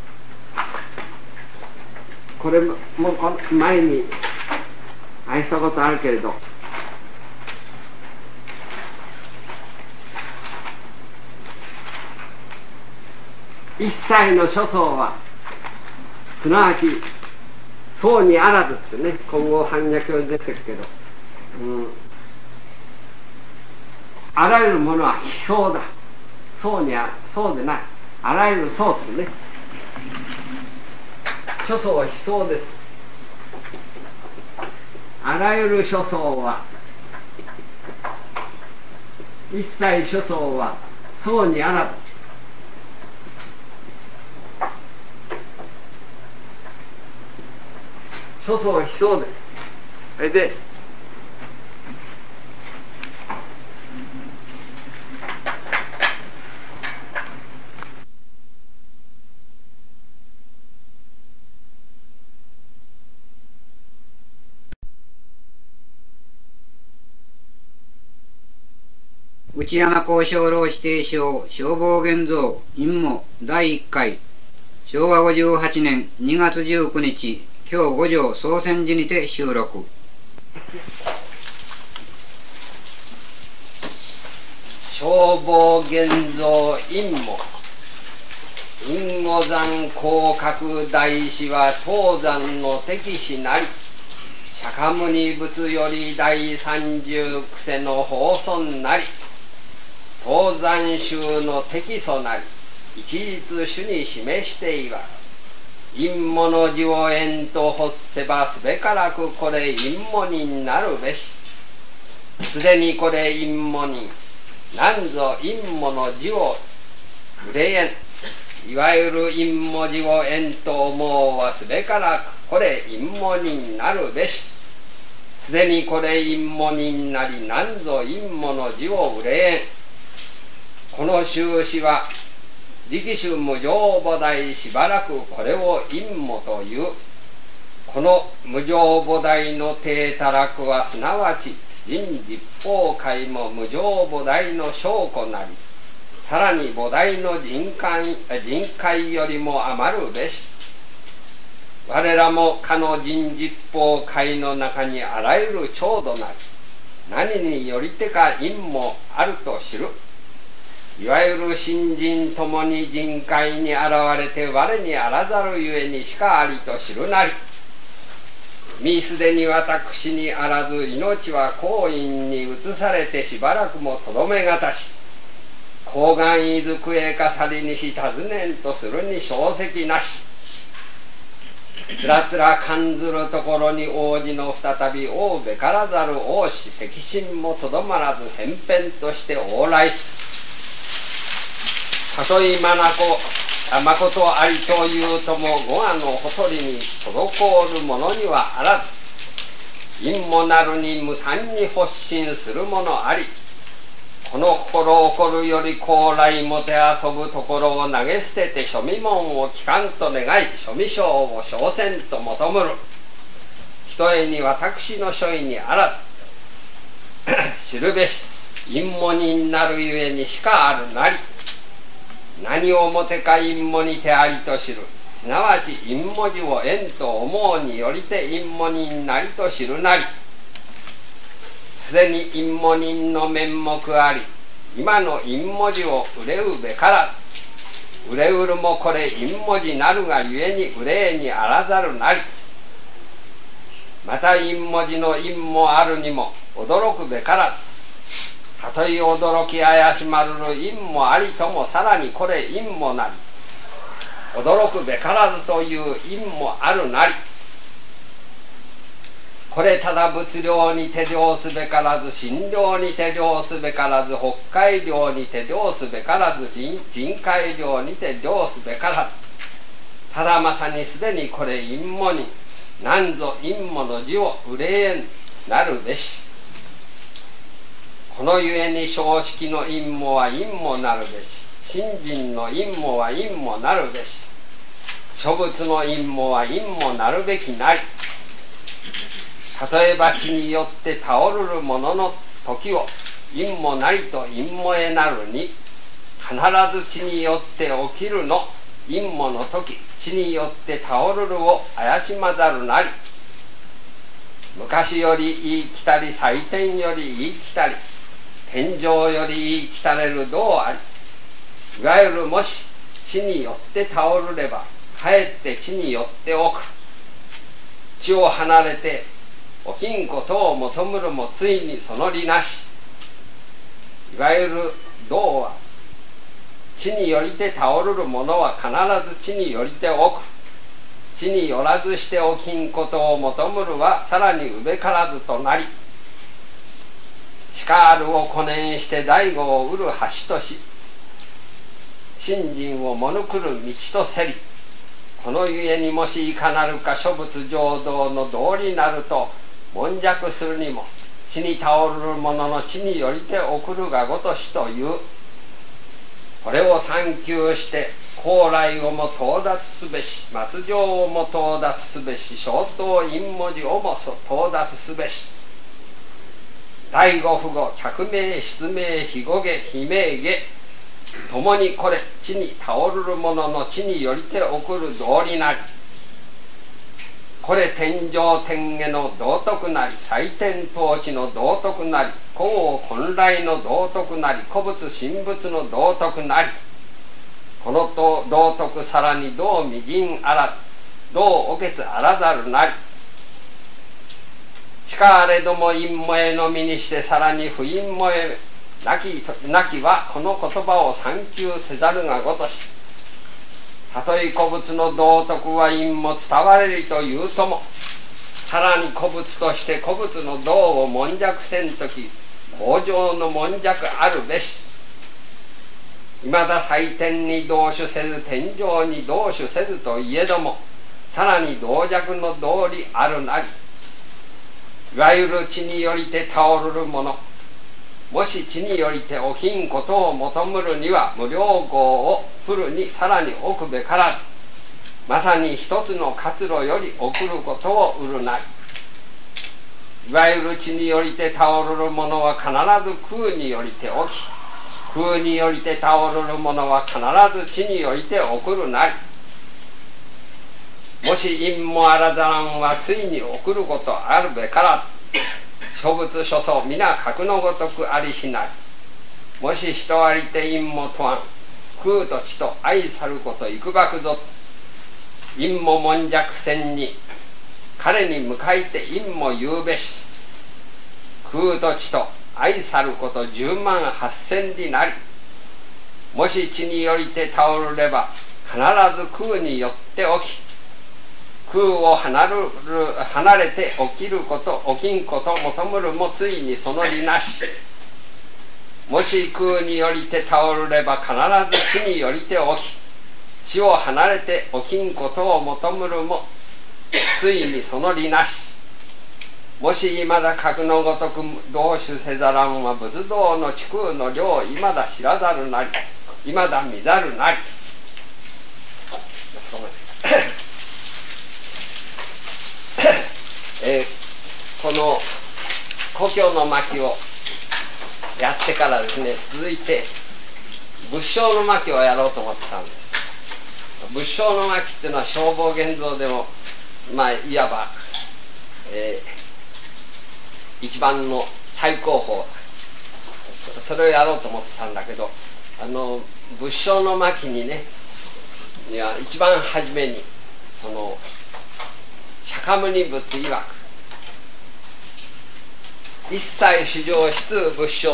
これももう前に愛したことあるけれど、一切の諸相はすなわち相にあらずってね、金剛般若経に出てるけど、うん、あらゆるものは非相だ、相にあ相でない、あらゆる相ってね、諸相は非相です。あらゆる諸相は一切諸相は相にあらず、諸相は非相です。それで内山幸四郎指定証消防現像陰謀だいいっかい、しょうわごじゅうはちねんにがつじゅうくにち、今日五条総選寺にて収録。 消防現像陰謀、雲後山広角大師は東山の敵視なり、釈迦牟尼仏より第三十癖の法尊なり、東山宗の敵祖なり、一日主に示していわ。陰謀の字を縁と欲せばすべからくこれ陰謀になるべし。すでにこれ陰謀に、なんぞ陰謀の字を憂えん。いわゆる陰謀字を縁と思うはすべからくこれ陰謀になるべし。すでにこれ陰謀になり、なんぞ陰謀の字を憂えん。この宗旨は直宗無常菩提しばらくこれを陰謀という。この無常菩提の体たらくはすなわち人実法界も無常菩提の証拠なり、さらに菩提の人界、人界よりも余るべし。我らもかの人実法界の中にあらゆる調度なり、何によりてか因もあると知る。いわゆる信心ともに人界に現れて我にあらざるゆえにしかありと知るなり。みすでに私にあらず命は光陰に移されてしばらくもとどめがたし、高願いずくえかさりにし尋ねんとするに小石なし。つらつら感ずるところに王子の再び王べからざる王子赤心もとどまらず偏々として往来す。たとえまなこまことありというとも五阿のほとりに滞るものにはあらず、陰もなるに無単に発信するものあり。 この心起こるより高来もて遊ぶところを投げ捨てて庶民門を聞かんと願い、庶民賞を昇仙と求むる。ひとえに私の所意にあらず知るべし陰謀になるゆえにしかあるなり。何をもてか陰謀にてありと知る。すなわち陰文字を縁と思うによりて陰謀人なりと知るなり。すでに陰謀人の面目あり、今の陰文字を憂うべからず。憂うるもこれ陰文字なるがゆえに憂えにあらざるなり。また陰文字の陰もあるにも驚くべからず。たとえ驚き怪しまるる陰もありともさらにこれ陰もなり。驚くべからずという陰もあるなり。これただ物量に手量すべからず、心量に手量すべからず、北海量に手量すべからず、人海量に手量すべからず。ただまさにすでにこれ陰もに、なんぞ陰もの字を憂えなるべし。このゆえに正式の陰もは陰もなるべし。信心の陰もは陰もなるべし。諸物の陰もは陰もなるべきなり。例えば地によって倒るるものの時を陰もなりと陰もへなるに、必ず地によって起きるの陰もの時、地によって倒るるを怪しまざるなり。昔より言いきたり、祭天より言いきたり、天上より言いきたれる道あり。いわゆるもし地によって倒るれば、かえって地によっておく。地を離れておきんことを求むるもついにその理なし。いわゆる道は地によりて倒るるものは必ず地によりておく。地によらずしておきんことを求むるはさらにうべからずとなり。しかるを固念して大悟を売る橋とし、信心をもぬくる道とせり。このゆえにもしいかなるか諸物浄土の道理なると悶弱するにも、地に倒るるものの地によりて送るがごとしという。これを参求して高麗をも到達すべし、末上をも到達すべし、小刀陰文字をも到達すべし。第五符号、着名、失名、非語下、非名下、ともにこれ地に倒るるものの地によりて送る道理なり。これ天上天下の道徳なり、祭天統治の道徳なり、古王本来の道徳なり、古物神仏の道徳なり。この道徳さらに道未尽あらず、道おけつあらざるなり。しかあれども陰もえのみにしてさらに不陰もえなきなきはこの言葉を参求せざるがごとし。たとえ古物の道徳は陰も伝われりというとも、さらに古物として古物の道を悶弱せんとき、向上の悶弱あるべし。いまだ祭天に同種せず天上に同種せずといえども、さらに同弱の道理あるなり。いわゆる地によりて倒るるもの、もし地によりておひんことを求むるには無量号を振るにさらに置くべからず、まさに一つの活路より送ることを売るなり。いわゆる地によりて倒るるものは必ず空によりて起き、空によりて倒るるものは必ず地によりて送るなり。もし陰もあらざらんはついに送ることあるべからず、諸物諸相皆格のごとくありしなり。もし人ありて陰も問わん、空と地と愛さることいくばくぞ。陰も悶弱せんに彼に向かいて陰も言うべし。空と地と愛さること十万八千里なり。もし地によりて倒るれば必ず空によって起き、空を離る離れて起きること起きんこと求むるもついにその理なし。もし空によりて倒るれば必ず地によりて起き、地を離れて起きんことを求むるもついにその理なし。 もしいまだ格のごとく同種せざらんは仏道の地空の量いまだ知らざるなりいまだ見ざるなりえー、この故郷の巻をやってからですね、続いて仏性の巻をやろうと思ってたんです。仏性の巻っていうのは消防現像でもまあいわば、えー、一番の最高峰 そ, それをやろうと思ってたんだけど、あの仏性の巻にねいや一番初めにその釈迦牟尼仏曰く一切衆生出仏性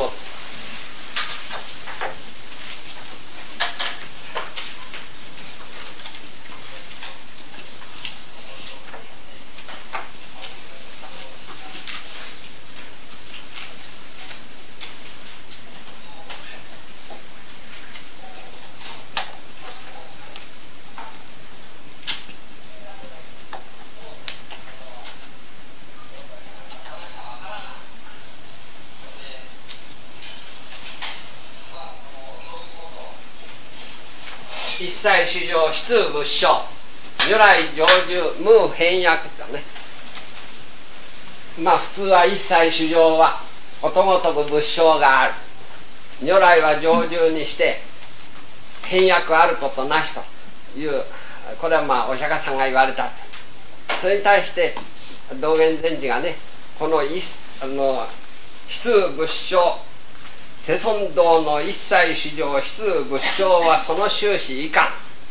一切衆生出仏性如来成就無変薬とね、まあ普通は一切衆生はことごとく仏性がある、如来は成就にして変薬あることなしという、これはまあお釈迦さんが言われたと。それに対して道元禅師がね、この一あの出仏性世尊道の一切衆生出仏性はその終始いかん、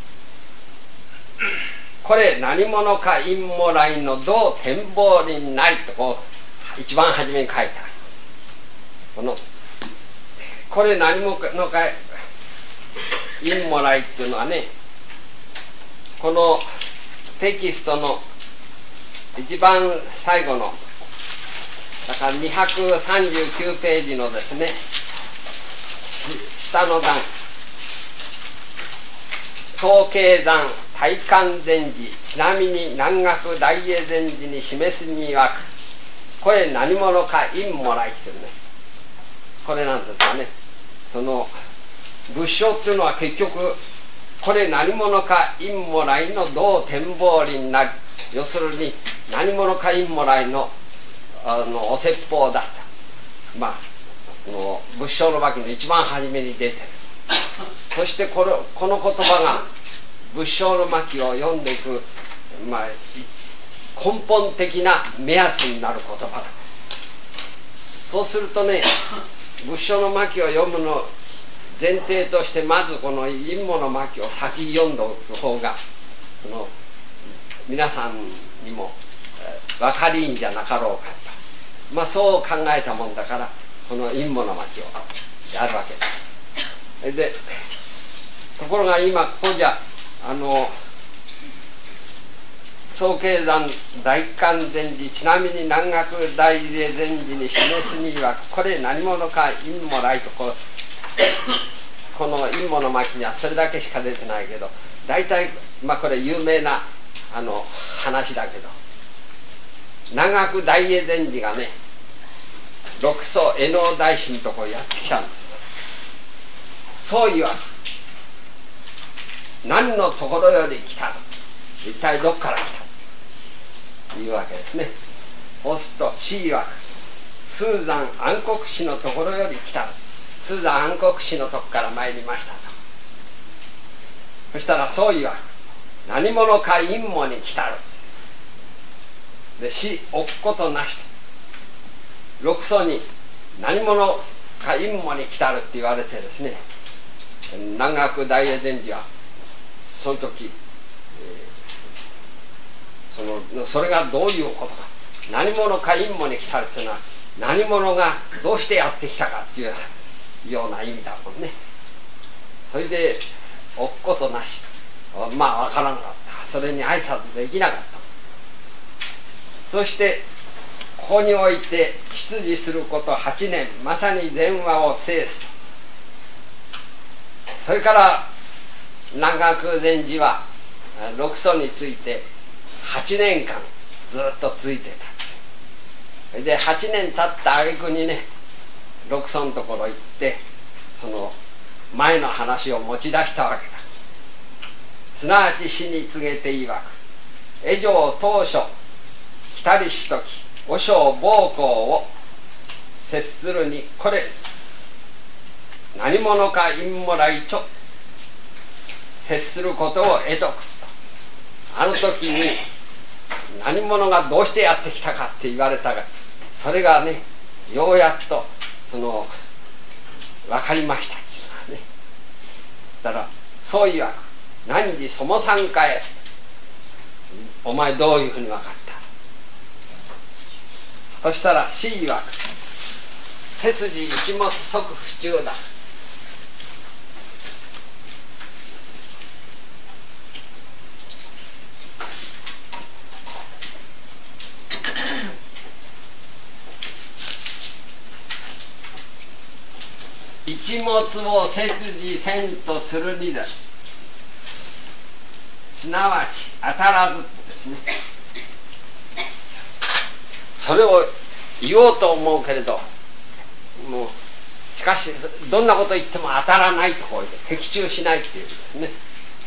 これ何者か陰も来の道展望になりとこう一番初めに書いた。このこれ何者か陰も来っていうのはね、このテキストの一番最後のだからにひゃくさんじゅうきゅうページのですね下の段総経山大観禅師ちなみに南岳大栄禅師に示すにはこれ何者か陰も来っていうね、これなんですがね、その仏性っていうのは結局これ何者か陰も来の道展望輪になり、要するに何者か陰も来のあのお説法だった。まあの仏性の巻の一番初めに出てる。そしてこのこの言葉が仏性の巻を読んでいく、まあ、根本的な目安になる言葉だ。そうするとね、仏性の巻を読むの前提としてまずこの陰もの巻を先に読んでおく方がその皆さんにも分かりいいんじゃなかろうかと、まあそう考えたもんだからこの陰もの巻をやるわけです。でところが今ここじゃあの総経山大観禅師ちなみに南岳大栄禅師に示すにはこれ何者か陰も来とこうこの陰もの巻にはそれだけしか出てないけど、大体まあこれ有名なあの話だけど、南岳大栄禅師がね六祖絵能大師のところへやってきたんです。そういわく何のところより来たの、一体どこから来たというわけですね。そうすると師いわくスーザン暗黒師のところより来たの、スーザン暗黒師のとこから参りましたと。そしたらそういわく何者か陰謀に来たるで師置くことなしと六祖に何者か陰謀に来たるって言われてですね、南岳大栄禅師はその時、えー、そのそれがどういうことか、何者か陰謀に来たるっていうのは何者がどうしてやってきたかっていうような意味だもんね。それで置くことなし、まあ分からなかった、それに挨拶できなかった。そしてここにおいて出自することはちねん、まさに禅話を制すと。それから南岳禅師は六祖についてはちねんかんずっとついてた。 それではちねん経った挙句にね六祖のところ行ってその前の話を持ち出したわけだ。すなわち死に告げて曰く江上当初来りしとき和尚暴行を接するにこれ何者か陰もらいと接することを得得すと。あの時に何者がどうしてやってきたかって言われたがそれがねようやっとその分かりましたっていうのはね。だからそう言わく何時そもさん返す。お前どういうふうに分かった。そしたら C 曰く切時一物即不中だ。一物を切時せんとするにだ。すなわち当たらずですね。それを言おうと思うけれどもうしかしどんなこと言っても当たらないところで的中しないっていうんですね。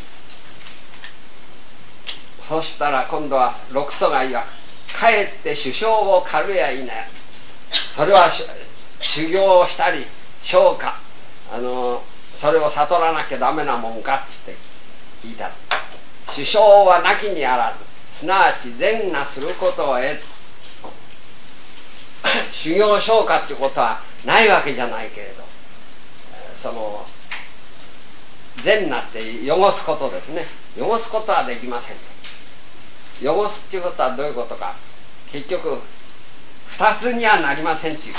そしたら今度は六祖が言わかえって首相を狩るやいなやそれは修行をしたり昇華あのそれを悟らなきゃダメなもんかって言ったら首相はなきにあらずすなわち善がすることを得ず修行昇華っていうことはないわけじゃないけれどその善なって汚すことですね。汚すことはできません。汚すっていうことはどういうことか結局二つにはなりませんっていう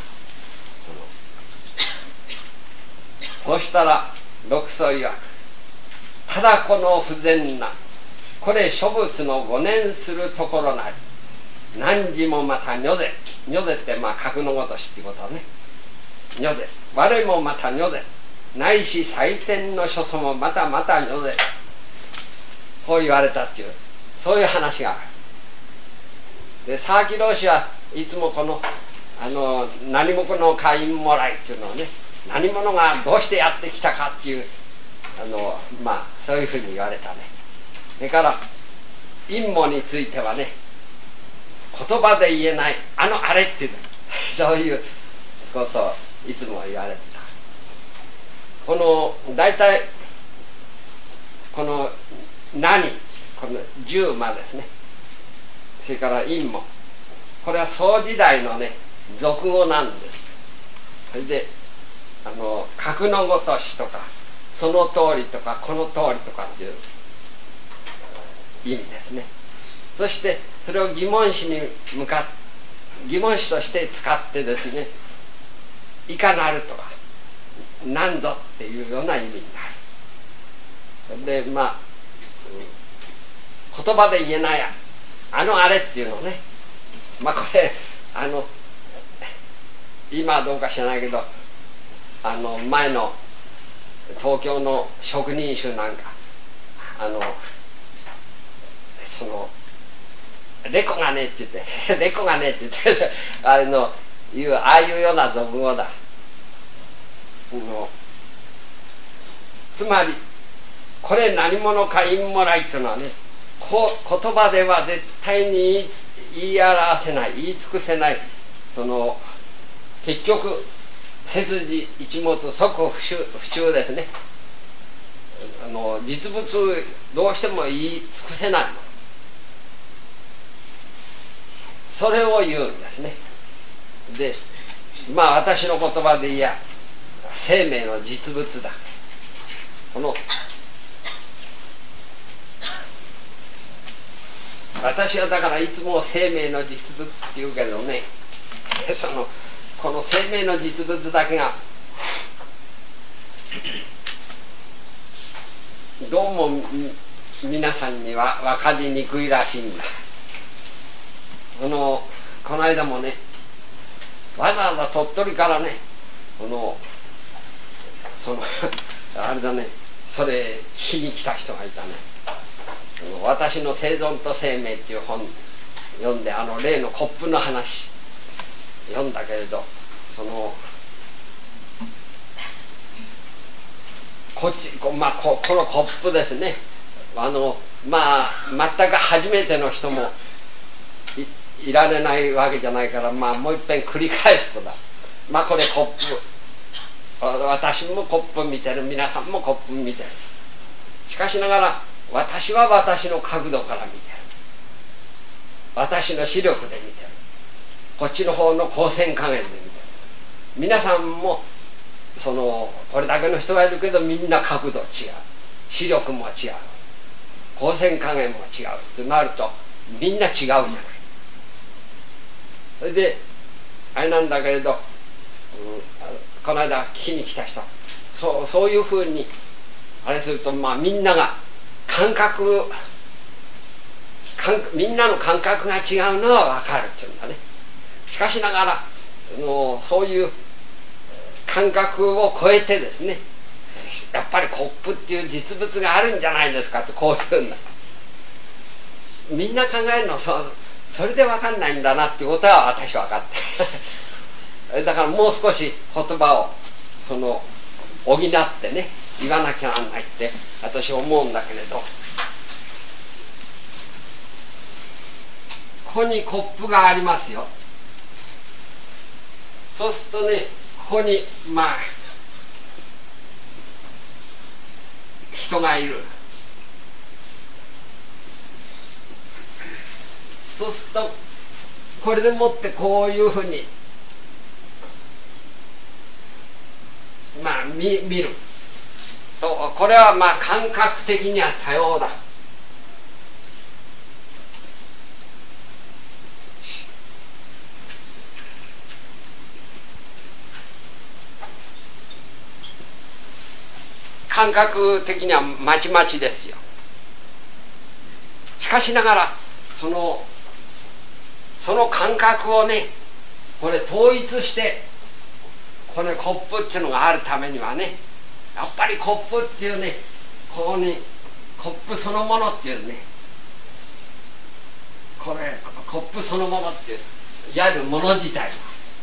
ことだ。そしたら六祖曰くただこの不全なこれ諸仏の五念するところなり何時もまた如ぜ如ぜってまあ格のごとしっていうことはね如ぜ我もまた如ぜないし祭典の所祖もまたまた如ぜこう言われたっていうそういう話がある。で佐々木老師はいつもこのあの何もこの会員もらいっていうのをね何者がどうしてやってきたかっていうあのまあそういうふうに言われたね。それから陰謀についてはね言葉で言えないあのあれっていうそういうことをいつも言われてた。この大体この何この十魔ですねそれから陰謀これは宋時代のね俗語なんです。それであの格のごとしとかその通りとかこの通りとかっていう意味ですね。そしてそれを疑問詞に向かって疑問詞として使ってですねいかなるとかなんぞっていうような意味になる。でまあ言葉で言えないあのあれっていうのねまあこれあの今はどうか知らないけどあの前の東京の職人衆なんかあのそのレコがねって言ってレコがねって言ってあのいうああいうような俗語だ。のつまりこれ何者か陰もらいっていうのはねこ言葉では絶対に言い、言い表せない言い尽くせないその結局背筋一物即不中不中ですね。あの実物どうしても言い尽くせないそれを言うんですね。でまあ私の言葉で言えば生命の実物だ。この私はだからいつも生命の実物って言うけどねそのこの生命の実物だけがどうも皆さんには分かりにくいらしいんだ。このこの間もねわざわざ鳥取からねこのそのあれだねそれ聞きに来た人がいたね。私の生存と生命っていう本読んであの例のコップの話読んだけれど、そのこっちこ,、まあ、こ, このコップですね、あのまあ全く初めての人も い, いられないわけじゃないから、まあもう一遍繰り返すとだ、まあこれコップ、私もコップ見てる、皆さんもコップ見てる。しかしながら私は私の角度から見てる、私の視力で見てる、こっちの方の光線加減で見てる。皆さんもそのこれだけの人がいるけど、みんな角度違う、視力も違う、光線加減も違うとなると、みんな違うじゃない。それであれなんだけれど、うん、この間聞きに来た人、そう、そういうふうにあれすると、まあみんなが感覚感みんなの感覚が違うのは分かるっていうんだね。しかしながらのそういう感覚を超えてですね、やっぱりコップっていう実物があるんじゃないですかってこういうんだ。みんな考えるの そ, それで分かんないんだなっていうことは私は分かってだからもう少し言葉をその補ってね言わなきゃなんないって私は思うんだけれど、ここにコップがありますよ。そうするとね、ここにまあ人がいる。そうするとこれでもってこういうふうにまあ 見, 見ると、これはまあ感覚的には多様だ。感覚的にはまちまちですよ。しかしながらそのその感覚をね、これ統一してこれコップっていうのがあるためにはね、やっぱりコップっていうね、ここにコップそのものっていうね、これコップそのものっていういわゆるもの自体、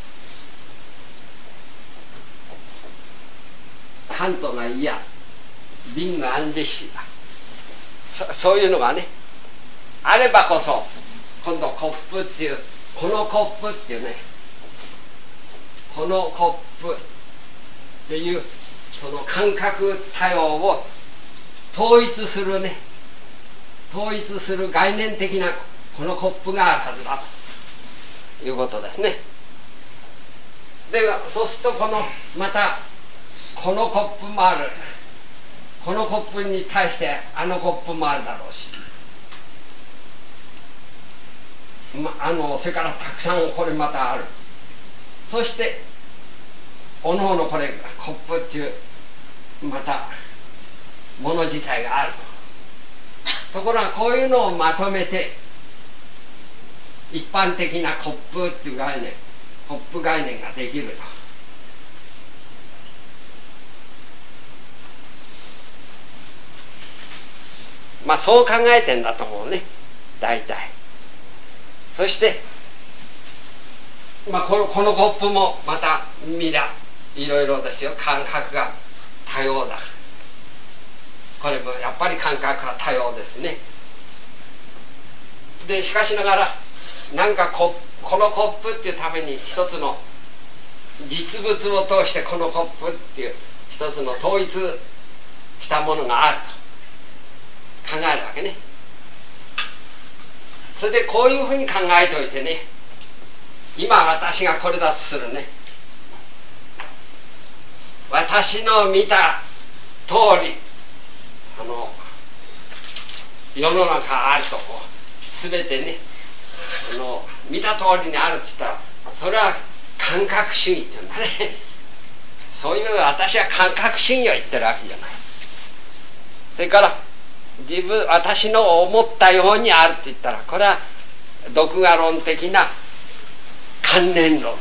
カントがいやリングアンデッシーだ、そ, そういうのがねあればこそ、今度コップっていうこのコップっていうね、このコップっていうその感覚多様を統一するね、統一する概念的なこのコップがあるはずだということですね。でそうするとこのまたこのコップもある、このコップに対してあのコップもあるだろうし、まあのそれからたくさんこれまたある。そしておのおのこれコップっていうまたもの自体があると。ところがこういうのをまとめて一般的なコップっていう概念、コップ概念ができると。まあそう考えてんだと思うね、大体。そして、まあ、この、このコップもまた皆いろいろですよ、感覚が多様だ。これもやっぱり感覚が多様ですね。でしかしながらなんかここのコップっていうために一つの実物を通してこのコップっていう一つの統一したものがあると考えるわけね。それでこういうふうに考えておいてね、今私がこれだとするね、私の見た通りあの世の中があるとこ全てね、あの見た通りにあるって言ったらそれは感覚主義っていうんだね。そういう私は感覚主義を言ってるわけじゃない。それから自分私の思ったようにあるって言ったらこれは独画論的な観念論だ。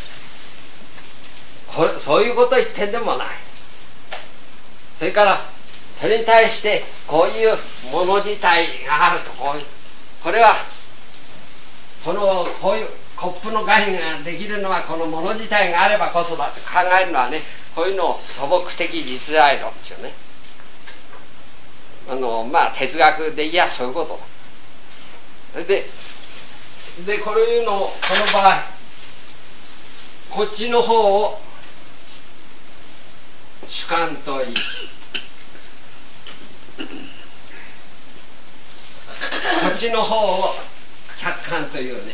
これそういうことを言ってんでもない。それからそれに対してこういうもの自体があると、こういうこれはこのこういうココップの概念ができるのはこのもの自体があればこそだと考えるのはね、こういうのを素朴的実在論ですよね。あのまあ哲学でいやそういうことだ。ででこういうのをこの場合こっちの方を主観といい、こっちの方を客観というね。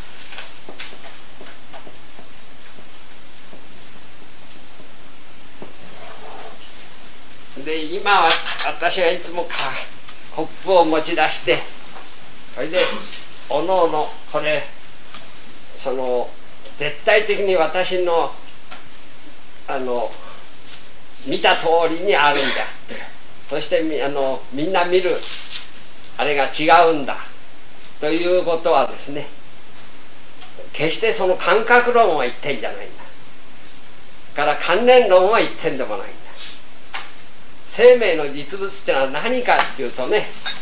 で今は私はいつもかコップを持ち出して、それでおのおのこれその絶対的に私のあの見た通りにあるんだって、そしてみあのみんな見るあれが違うんだということはですね、決してその感覚論を言ってんじゃないんだ。から関連論を言ってんでもないんだ。生命の実物ってのは何かっていうとね、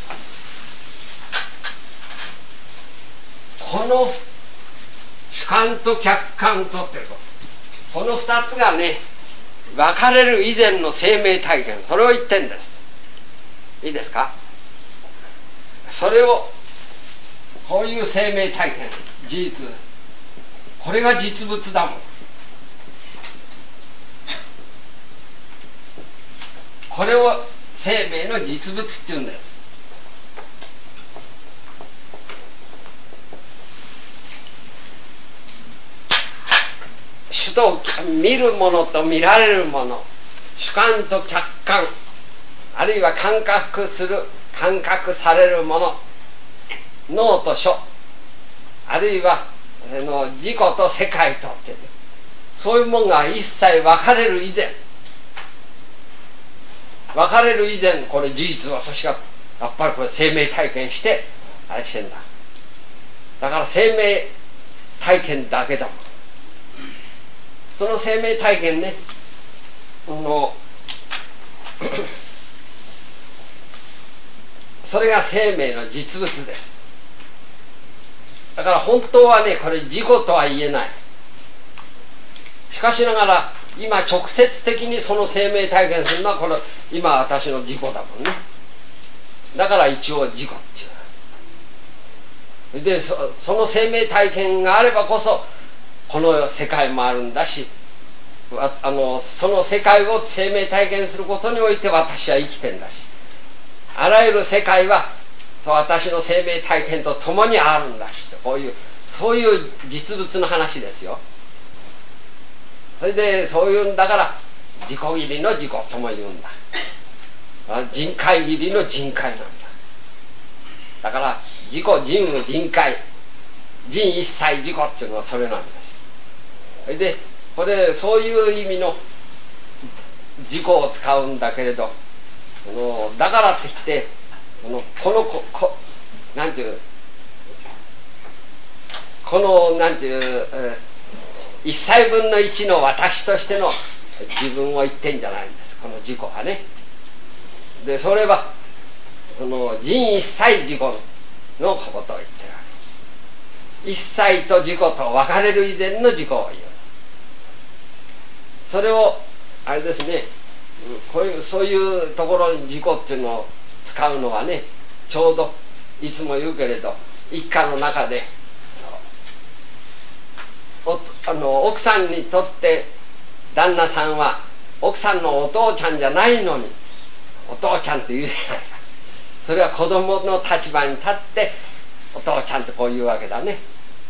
この主観と客観とっていうこの二つがね分かれる以前の生命体験、それを言ってんです。いいですか。それをこういう生命体験、事実、これが実物だもん。これを生命の実物っていうんです。主と見るものと見られるもの、主観と客観、あるいは感覚する感覚されるもの、脳と書、あるいはあの自己と世界とって、ね、そういうものが一切分かれる以前、分かれる以前、これ事実私がやっぱりこれ生命体験してあれしてんだ。だから生命体験だけだもん。その生命体験ね、のそれが生命の実物です。だから本当はね、これ自己とは言えない。しかしながら今直接的にその生命体験するのはこの今私の自己だもんね。だから一応自己っていう。で そ, その生命体験があればこそこの世界もあるんだし、あのその世界を生命体験することにおいて私は生きてんだし、あらゆる世界はそう私の生命体験と共にあるんだしと、こういうそういう実物の話ですよ。それでそういうんだから自己義理の自己とも言うんだ。人海義理の人海なんだ。だから自己人無人海、人一切自己っていうのはそれなんです。それでこれそういう意味の自己を使うんだけれど、そのだからって言ってそのこのここなんていうこのなんていう、えー一切分の一の私としての自分を言ってんじゃないんです、この自己はね。でそれはその人一切自己のことを言ってるわけ。一切と自己と分かれる以前の自己を言う。それをあれですね、こういうそういうところに自己っていうのを使うのはね、ちょうどいつも言うけれど一家の中でおあの奥さんにとって旦那さんは奥さんのお父ちゃんじゃないのにお父ちゃんって言うじゃないか。それは子供の立場に立ってお父ちゃんってこう言うわけだね。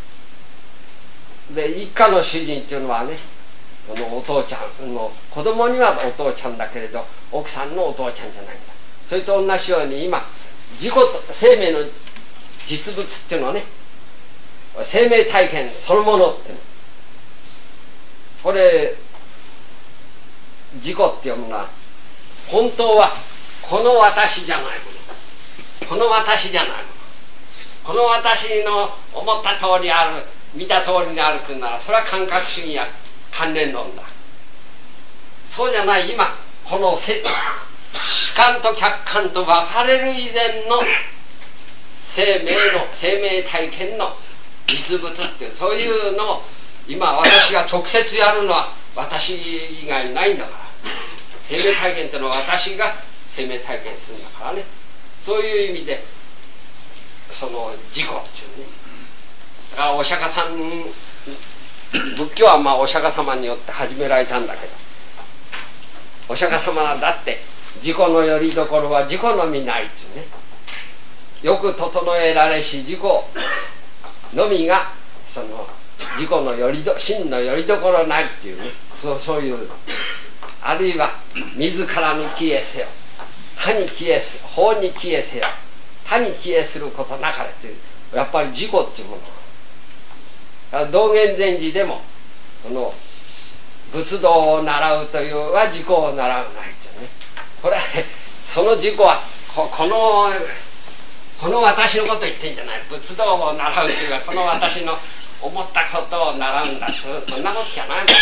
で一家の主人っていうのはね、このお父ちゃんの子供にはお父ちゃんだけれど奥さんのお父ちゃんじゃないんだ。それと同じように今自己と生命の実物っていうのはね、生命体験そのものっていうの、これ自己っていうものは本当はこの私じゃないもの、この私じゃないもの、この私の思った通りある、見た通りにあるっていうならそれは感覚主義や関連論だ。そうじゃない、今この主観と客観と分かれる以前の生命の生命体験の実物っていうそういうのを今私が直接やるのは私以外ないんだから、生命体験っていうのは私が生命体験するんだからね。そういう意味でその自己っていうね、だからお釈迦さん、仏教はまあお釈迦様によって始められたんだけど、お釈迦様はだって自己のよりどころは自己のみないっていうね、よく整えられし自己のみがその自己のよりど真のよりどころないっていうね、そう、そういう、あるいは自らに帰依せよ、他に帰依す法に帰依せよ、他に帰依することなかれっていう、やっぱり自己っていうもの、道元禅師でもその仏道を習うというは自己を習うないっていうね、これその自己はここのこの私のこと言ってんじゃない、仏道を習うというかこの私の思ったことを習うんだ、そんなことじゃないもん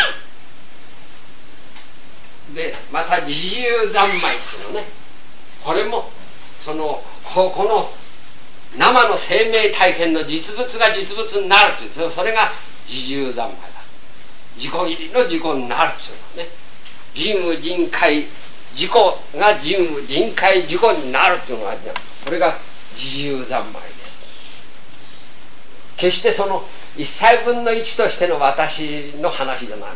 で、また自由三昧っていうのね、これもそのここの生の生命体験の実物が実物になるという、それが自由三昧だ。自己義理の自己になるというのね、人無人界自己が人無人界自己になるというのがこれが自由三昧です。決してその一切分の一としての私の話じゃない。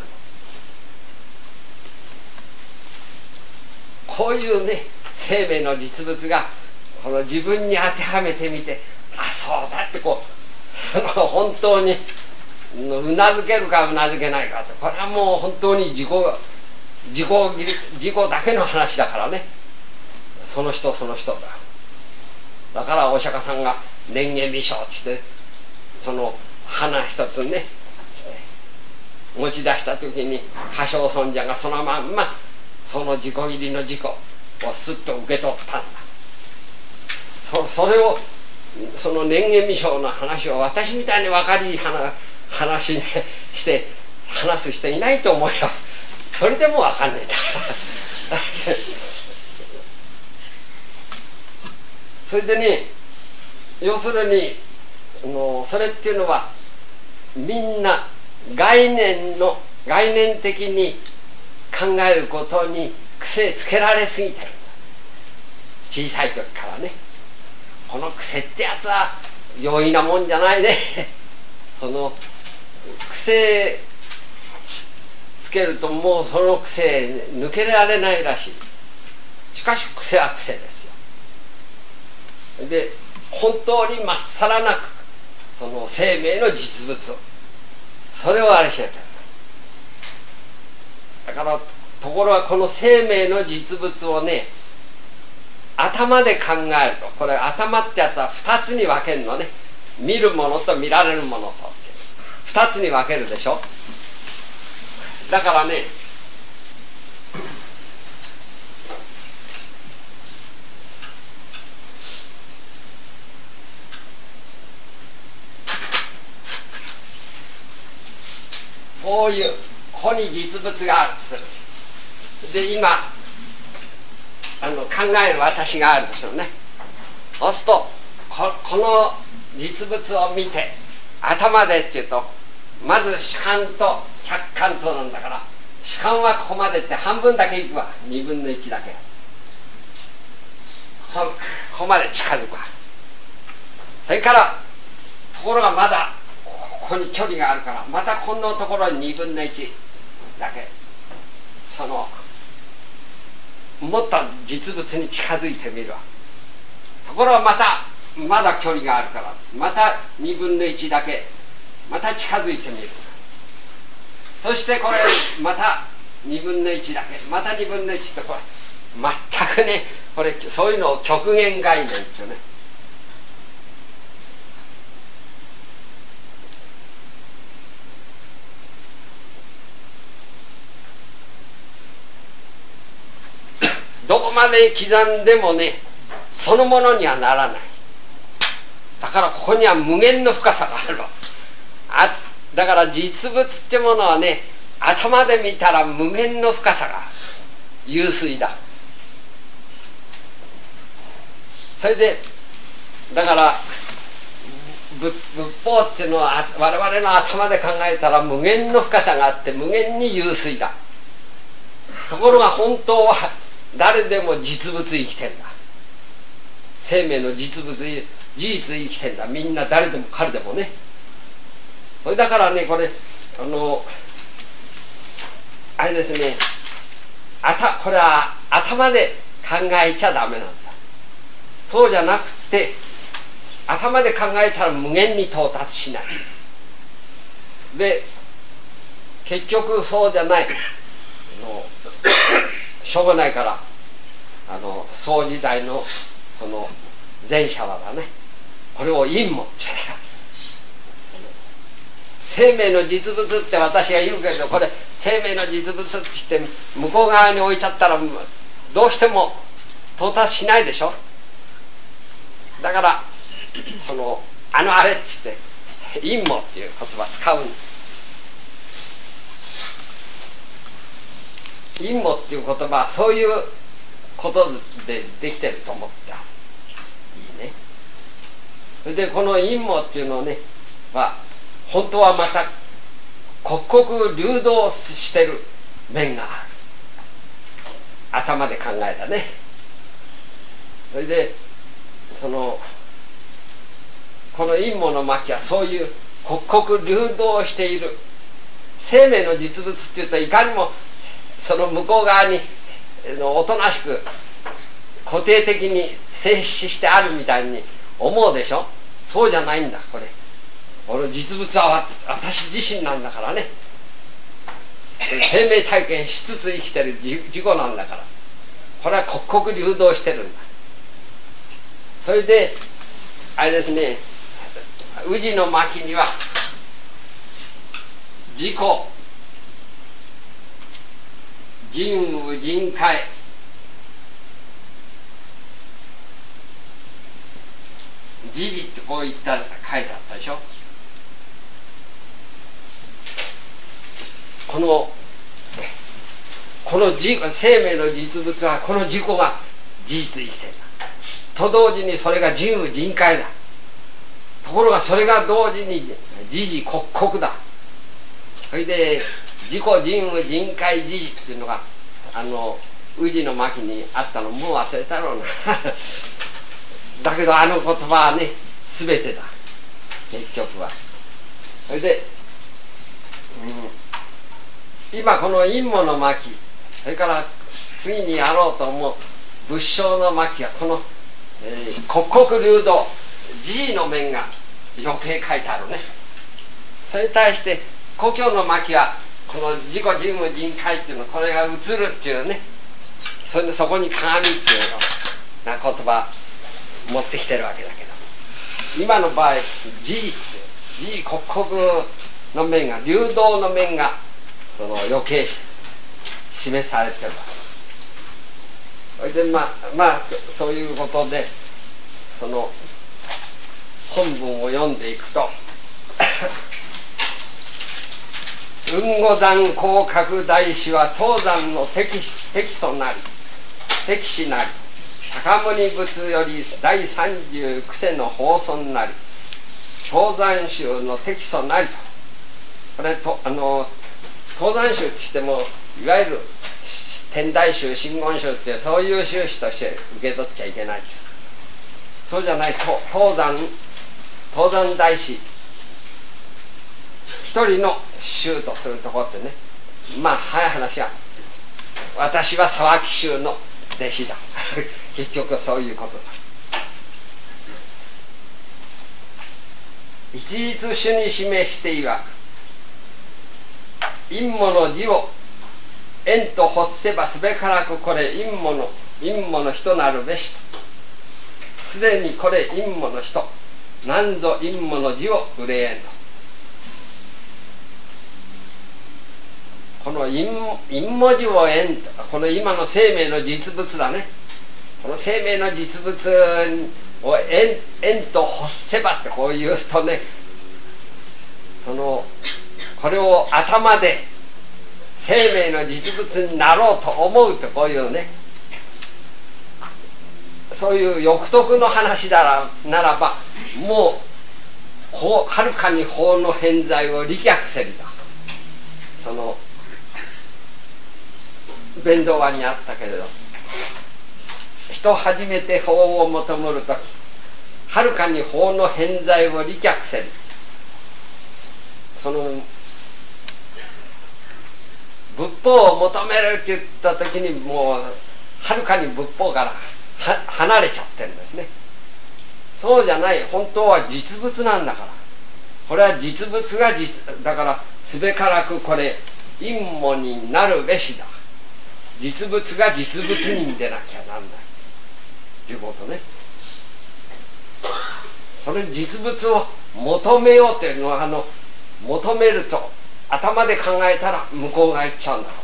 こういうね生命の実物がこの自分に当てはめてみて、あ、そうだってこう本当にうなずけるかうなずけないかと、これはもう本当に自己自己自己だけの話だからね、その人その人だ。だからお釈迦さんが蓮華微笑ってしてその花一つね持ち出した時に歌唱尊者がそのまんまその自己入りの自己をスッと受け取ったんだ。 そ, それをその蓮華微笑の話を私みたいに分かり話話にして話す人いないと思うよ。それでも分かんないんだからそれでね、要するにのそれっていうのはみんな概念の概念的に考えることに癖つけられすぎてる。小さい時からね、この癖ってやつは容易なもんじゃないねその癖つけるともうその癖抜けられないらしい。しかし癖は癖ですよ。で本当にまっさらなくその生命の実物をそれをあれしなきゃだから、ところがこの生命の実物をね頭で考えると、これ頭ってやつはふたつに分けるのね。見るものと見られるものとってふたつに分けるでしょ。だからねこういうここに実物があるとする。で今あの考える私があるとするね。そうすると こ, この実物を見て頭でっていうとまず主観と客観となんだから、主観はここまでって半分だけいくわ、にぶんのいちだけ こ, ここまで近づくわ。それからところがまだここに距離があるからまたこのところににぶんのいちだけそのもっと実物に近づいてみるわ。ところがまたまだ距離があるからまたにぶんのいちだけまた近づいてみる。そしてこれまたにぶんのいちだけまたにぶんのいちとこれ全くねこれそういうのを極限概念っていうね。どこまで刻んでもねそのものにはならない。だからここには無限の深さがあるわ。あだから実物ってものはね頭で見たら無限の深さが湧水だ。それでだから仏法っていうのは我々の頭で考えたら無限の深さがあって無限に有水だ。ところが本当は誰でも実物生きてんだ。生命の実物事実生きてんだ。みんな誰でも彼でもね。それだからね、これあのあれですね、あたこれは頭で考えちゃダメなんだ。そうじゃなくて頭で考えたら無限に到達しない。で結局そうじゃないのしょうがないから、あの宋時代のその前者はだね、これを陰謀って生命の実物って私が言うけど、これ生命の実物って言って向こう側に置いちゃったらどうしても到達しないでしょ。だからそのあのあれって言って陰謀っていう言葉使うん。陰謀っていう言葉はそういうことでできてると思ったいいね。それでこの陰謀っていうのをね、まあ本当はまた刻々流動してる面がある。頭で考えたね。それでそのこの陰謀の巻はそういう刻々流動している生命の実物っていうと、いかにもその向こう側におとなしく固定的に静止してあるみたいに思うでしょ。そうじゃないんだ。これこの実物は私自身なんだからね。生命体験しつつ生きてる自己なんだから、これは刻々流動してるんだ。それであれですね、宇治の巻には自己人無人海時事ってこういった書いてあったでしょ。このこの生命の実物はこの自己が事実生きてるんだと同時にそれが人無人海だ。ところがそれが同時に時事刻々だ。それで自己人無人海事実っていうのがあの宇治の巻にあったのもう忘れたろうなだけどあの言葉はね全てだ結局は。それで、うん、今この陰謀の巻、それから次にやろうと思う仏性の巻はこの、えー、刻々流動時事の面が余計書いてあるね。それに対して故郷の巻はこの自己人無人海っていうのこれが映るっていうね、それでそこに鏡っていうのな言葉持ってきてるわけだけど、今の場合時事時事刻々の面が流動の面がその余計示されてるわけ。それでまあまあ そ, そういうことでその本文を読んでいくと雲後山広角大師は東山の適祖なり適師なり釈牟尼仏より第三十九世の法尊なり東山宗の適祖なりと、これとあの東山宗って言ってもいわゆる天台宗真言宗ってそういう宗旨として受け取っちゃいけない。そうじゃないと東山東山大師一人の宗とするところってね、まあ早い話は私は沢木宗の弟子だ結局そういうことだ。一律主に示していわく陰謀の字を縁と欲せばすべからくこれ陰謀の陰謀の人なるべしと、すでにこれ陰謀の人なんぞ陰謀の字を憂えんと。この陰文字を縁と、この今の生命の実物だね。この生命の実物を縁縁と欲せばってこう言うとね、そのこれを頭で生命の実物になろうと思うとこういうね、そういう欲得の話だらならばもう法はるかに法の偏在を利却せりだ。その弁道話にあったけれど、人初めて法を求めるとき、はるかに法の偏在を利却せり。その仏法を求めるって言ったときに、もうはるかに仏法からは離れちゃってるんですね。そうじゃない、本当は実物なんだから。これは実物が実だから、すべからくこれ陰謀になるべしだ。実物が実物に出なきゃなんないということね。それ実物を求めようというのは、あの求めると頭で考えたら向こうが行っちゃうんだから、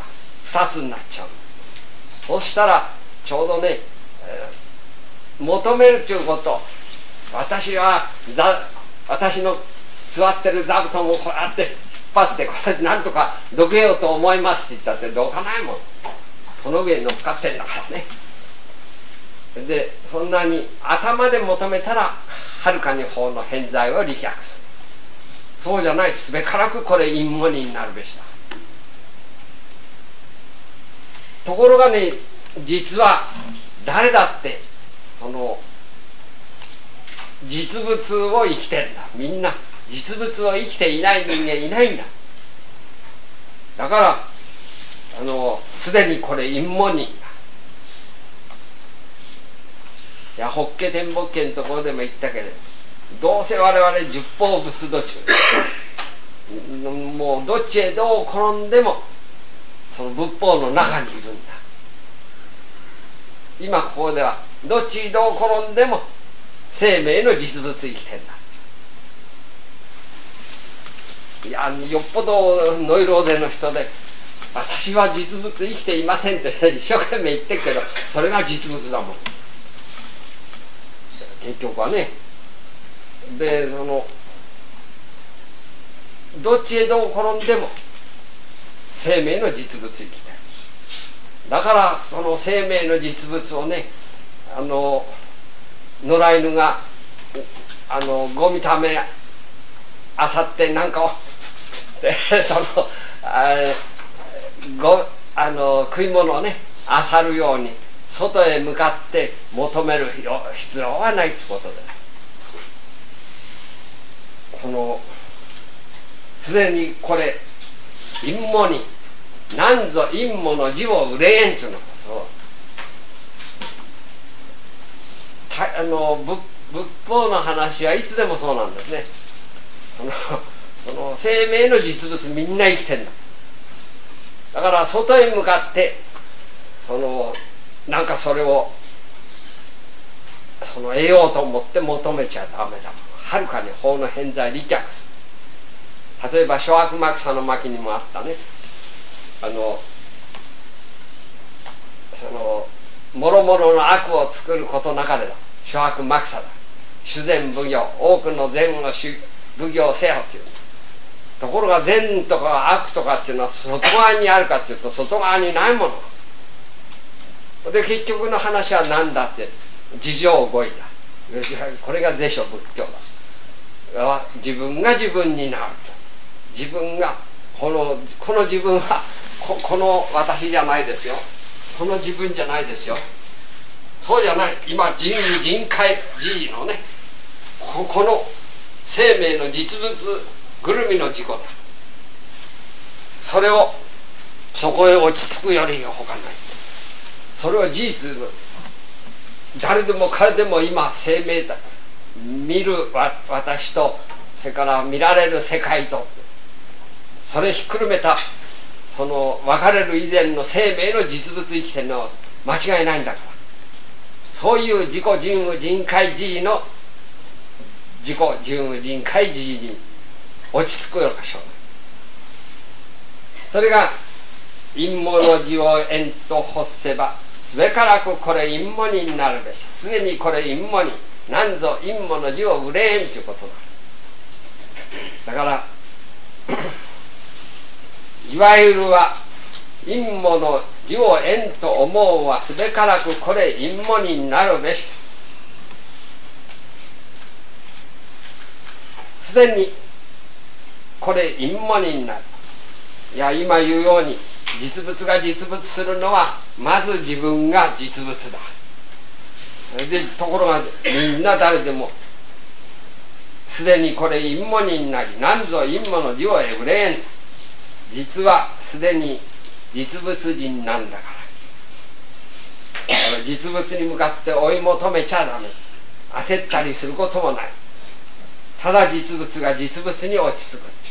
二つになっちゃう。そうしたらちょうどね、えー、求めるということ、私はざ私の座ってる座布団をこうやって引っ張って、これなんとかどけようと思いますって言ったってどうかないもん。その上に乗っかってんだからね。でそんなに頭で求めたらはるかに法の偏在を利却する。そうじゃない、すべからくこれ陰謀になるべしだ。ところがね、実は誰だってこの実物を生きてるんだ。みんな実物を生きていない人間いないんだ。だからあのすでにこれ陰謀人だ。いや、法華天仏経のところでも言ったけど、どうせ我々十方仏土中もうどっちへどう転んでもその仏法の中にいるんだ。今ここではどっちへどう転んでも生命の実物生きてんだ。いや、よっぽどノイローゼの人で私は実物生きていませんって一生懸命言ってるけど、それが実物だもん結局はね。でそのどっちへどう転んでも生命の実物生きてる。だからその生命の実物をね、あの野良犬があのゴミためあさってなんかをでそのあごあの食い物をねあさるように外へ向かって求める必要はないってことです。このすでにこれ陰謀になんぞ陰謀の字を憂えんというのがそうたあの 仏, 仏法の話はいつでもそうなんですね。そのその生命の実物みんな生きてんだ。だから外へ向かってそのなんかそれをその得ようと思って求めちゃダメだ。はるかに法の偏在利却する。例えば諸悪幕差の巻にもあったね、あのそのもろもろの悪を作ることなかれだ諸悪幕差だ。修善奉行、多くの善の奉行せよっていう。ところが善とか悪とかっていうのは外側にあるかっていうと外側にないもので、結局の話は何だって自浄語彙だ。これが是所仏教だ。自分が自分になると。自分がこのこの自分は こ, この私じゃないですよ。この自分じゃないですよ。そうじゃない。今人人海自のね こ, この生命の実物ぐるみの自己だ。それをそこへ落ち着くよりほかない。それは事実、誰でも彼でも今生命だ見る私とそれから見られる世界とそれひっくるめたその別れる以前の生命の実物生きてるのは間違いないんだから。そういう自己人無人海自治の自己人無人海自治に落ち着くようなしょうがない。それが陰謀の字を縁と欲せばすべからくこれ陰謀になるべし。すでにこれ陰謀になんぞ陰謀の字を憂えんということだ。だからいわゆるは陰謀の字を縁と思うはすべからくこれ陰謀になるべし。すでにこれ陰謀になる。いや今言うように実物が実物するのはまず自分が実物だ。でところがみんな誰でもすでにこれ陰謀になり、なんぞ陰謀の字をえぶれん。実はすでに実物人なんだから。実物に向かって追い求めちゃダメ。焦ったりすることもない。ただ実物が実物に落ち着くっていう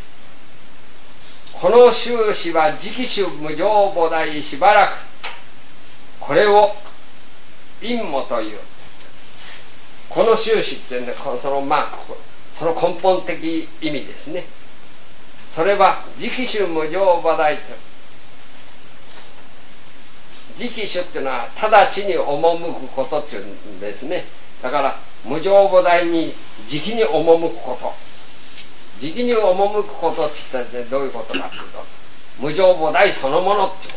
。この宗旨は直種無常菩提しばらく、これを陰謀という。この宗旨っていうのはそのまあその根本的意味ですね。それは直種無常菩提と。直種っていうのは直ちに赴くことっていうんですね。だから無常菩提に直に赴くこと。直に赴くことって言ったらどういうことかっていうと、無常菩提そのものっていう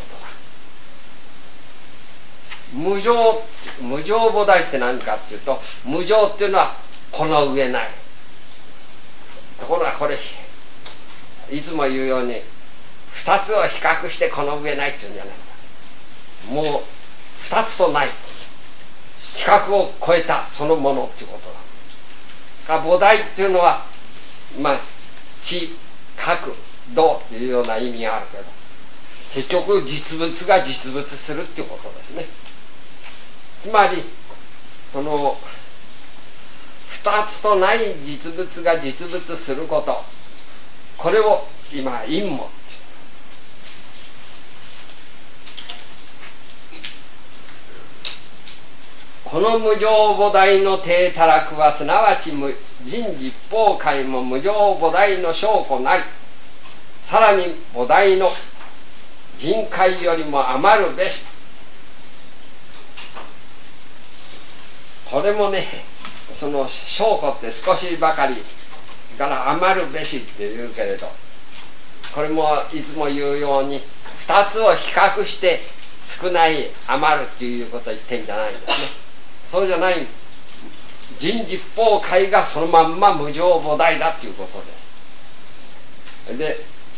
ことだ。無常無常菩提って何かっていうと、無常っていうのはこの上ない。ところがこれいつも言うように二つを比較してこの上ないっていうんじゃない。もう二つとない、比較を超えたそのものっていうことだ。菩提っていうのはまあ知覚道っていうような意味があるけど、結局実物が実物するっていうことですね。つまりその二つとない実物が実物すること、これを今陰謀っていう。この無常菩提の体たらくはすなわち無人実法界も無常菩提の証拠なり、さらに菩提の人界よりも余るべし。これもね、その証拠って少しばかりから余るべしって言うけれど、これもいつも言うように二つを比較して少ない余るっていうことを言ってんじゃないんですね。そうじゃない。人実法界がそのまんま無常菩提だっていうことです。で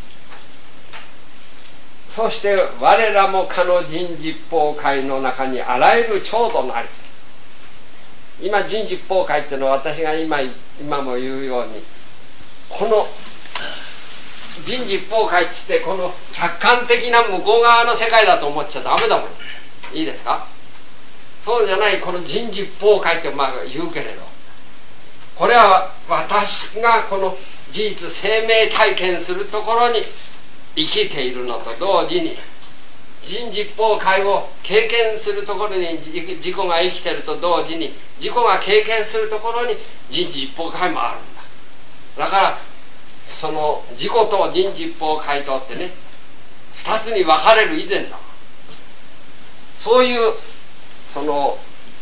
そして我らもかの人実法界の中にあらゆる調度なり。今人実法界っていうのは私が今今も言うように、この人実法界って言ってこの客観的な向こう側の世界だと思っちゃダメだもん。いいですか。そうじゃない、この人実法界ってまあ言うけれど、これは私がこの事実生命体験するところに生きているのと同時に、人実法界を経験するところに自己が生きていると同時に、自己が経験するところに人実法界もあるんだ。だからその自己と人実法界とってね、二つに分かれる以前だ。そういうその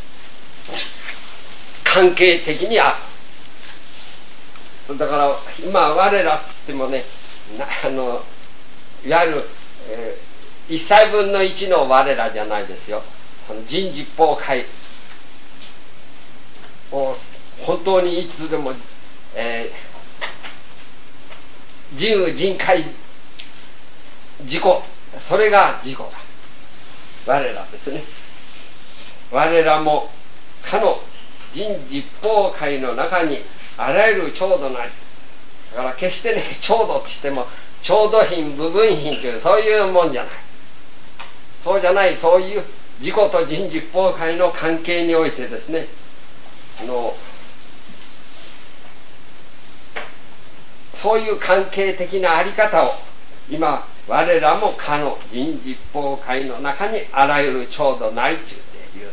関係的にある。だから今我らっつってもね、あのいわゆる、えー、一切分の一の我らじゃないですよ。この人実法界を本当にいつでも、えー、人有人界自己、それが自己だ。我らですね。我らもかの人実法界の中にあらゆる調度なり。だから決してね、調度って言っても調度品部分品というそういうもんじゃない。そうじゃない、そういう自己と人実法界の関係においてですね、のそういう関係的なあり方を今我らもかの人実法界の中にあらゆる調度なりっていう。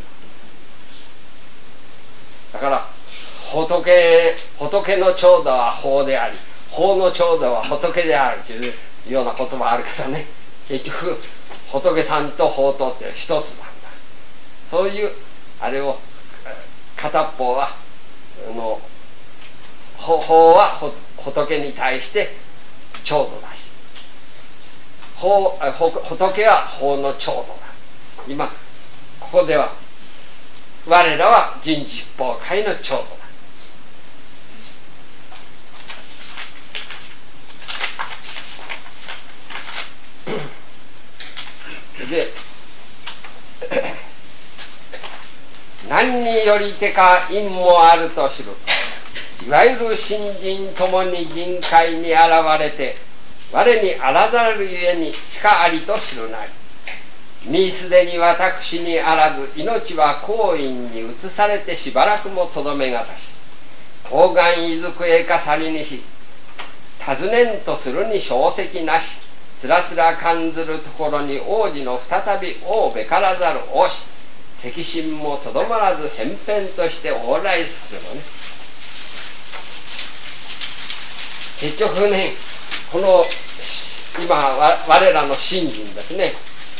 だから仏仏の調度は法であり、法の調度は仏であるというような言葉あるけどね、結局仏さんと法とって一つなんだ。そういうあれを片っぽはあの法は仏に対して調度だし、法仏は法の調度だ。今ここでは我らは人実法界の調度だ。 よりてか因もあると知る。いわゆる信心ともに人界に現れて、我にあらざるゆえにしかありと知るなり。みすでに私にあらず、命は光陰に移されてしばらくもとどめがたし、東岸伊豆くへか去りにし、尋ねんとするに小石なし、つらつら感ずるところに王子の再び王べからざる王子、責心もとどまらず偏々として往来するのね。結局ね、この今我らの信心ですね、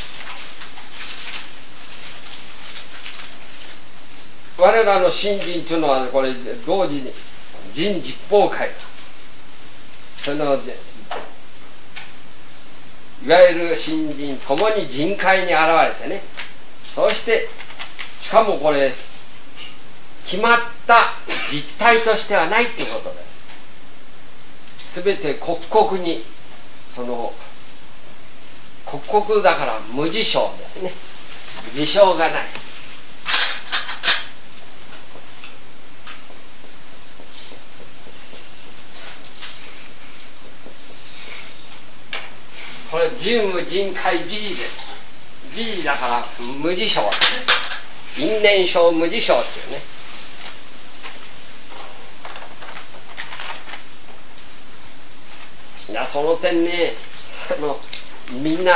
我らの信心というのはこれ同時に人実法界だ。そのいわゆる信心ともに人界に現れてね、そしてしかもこれ決まった実態としてはないということです。すべて刻々に、その刻々だから無事象ですね。事象がない。これ人無人界時事です。時事だから無事象、因縁象無事象っていうね。いや、その点ね、あのみんな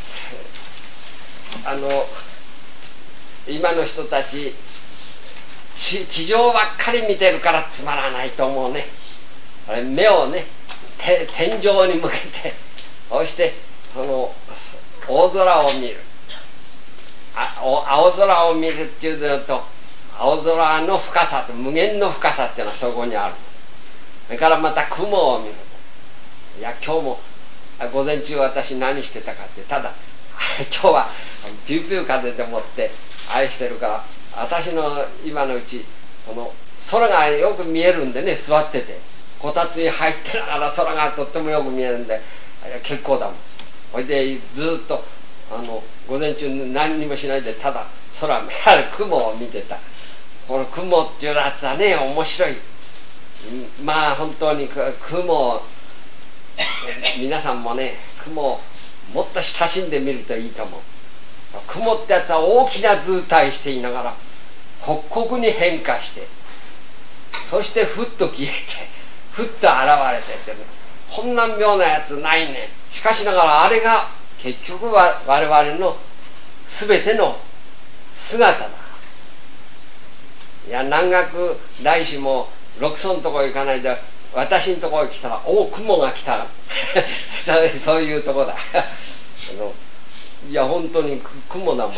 あの今の人たち地, 地上ばっかり見てるからつまらないと思うね。あれ目をねて天井に向けて、そしてその大空を見る、あ青空を見るっていうのと、青空の深さと無限の深さっていうのはそこにある。それからまた雲を見る。いや今日も午前中私何してたかって、ただ今日はピューピュー風でもって愛してるから、私の今のうちその空がよく見えるんでね、座っててこたつに入ってながら空がとってもよく見えるんで結構だもん。それでずっとあの午前中何にもしないでただ空雲を見てた。この雲っていうやつはね面白い。まあ本当に雲皆さんもね雲をもっと親しんでみるといいと思う。雲ってやつは大きな図体していながら刻々に変化して、そしてふっと消えてふっと現れてって、ね、こんな妙なやつないね。しかしながらあれが結局は我々の全ての姿だ。いや南岳大師も六祖のところ行かないで私のところに来たら「おお雲が来た」そういうところだあのいや本当に雲だもの。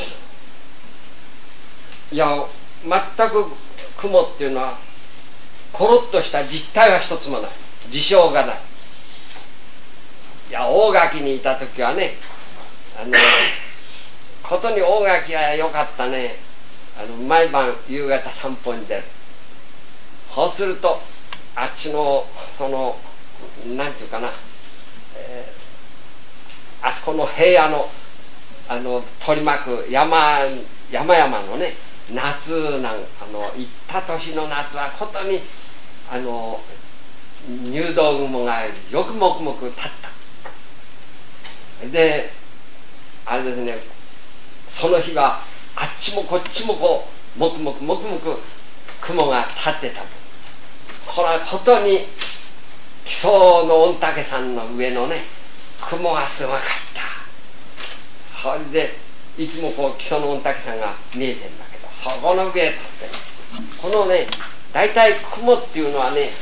いや全く雲っていうのはコロッとした実体は一つもない。事象がない。いや大垣にいた時はね、あのことに大垣は良かったね。あの毎晩夕方散歩に出る。そうするとあっちのそのなんていうかな、えー、あそこの平野のあの取り巻く山山々のね夏なんあの行った年の夏はことにあの入道雲がよくもくもく立った。であれですね、その日はあっちもこっちもこうもくもくもくもく雲が立ってた。これはことに木曽の御嶽山の上のね雲がすごかった。それでいつもこう木曽の御嶽山が見えてるんだけど、そこの上へ立ってる。このね大体雲っていうのはね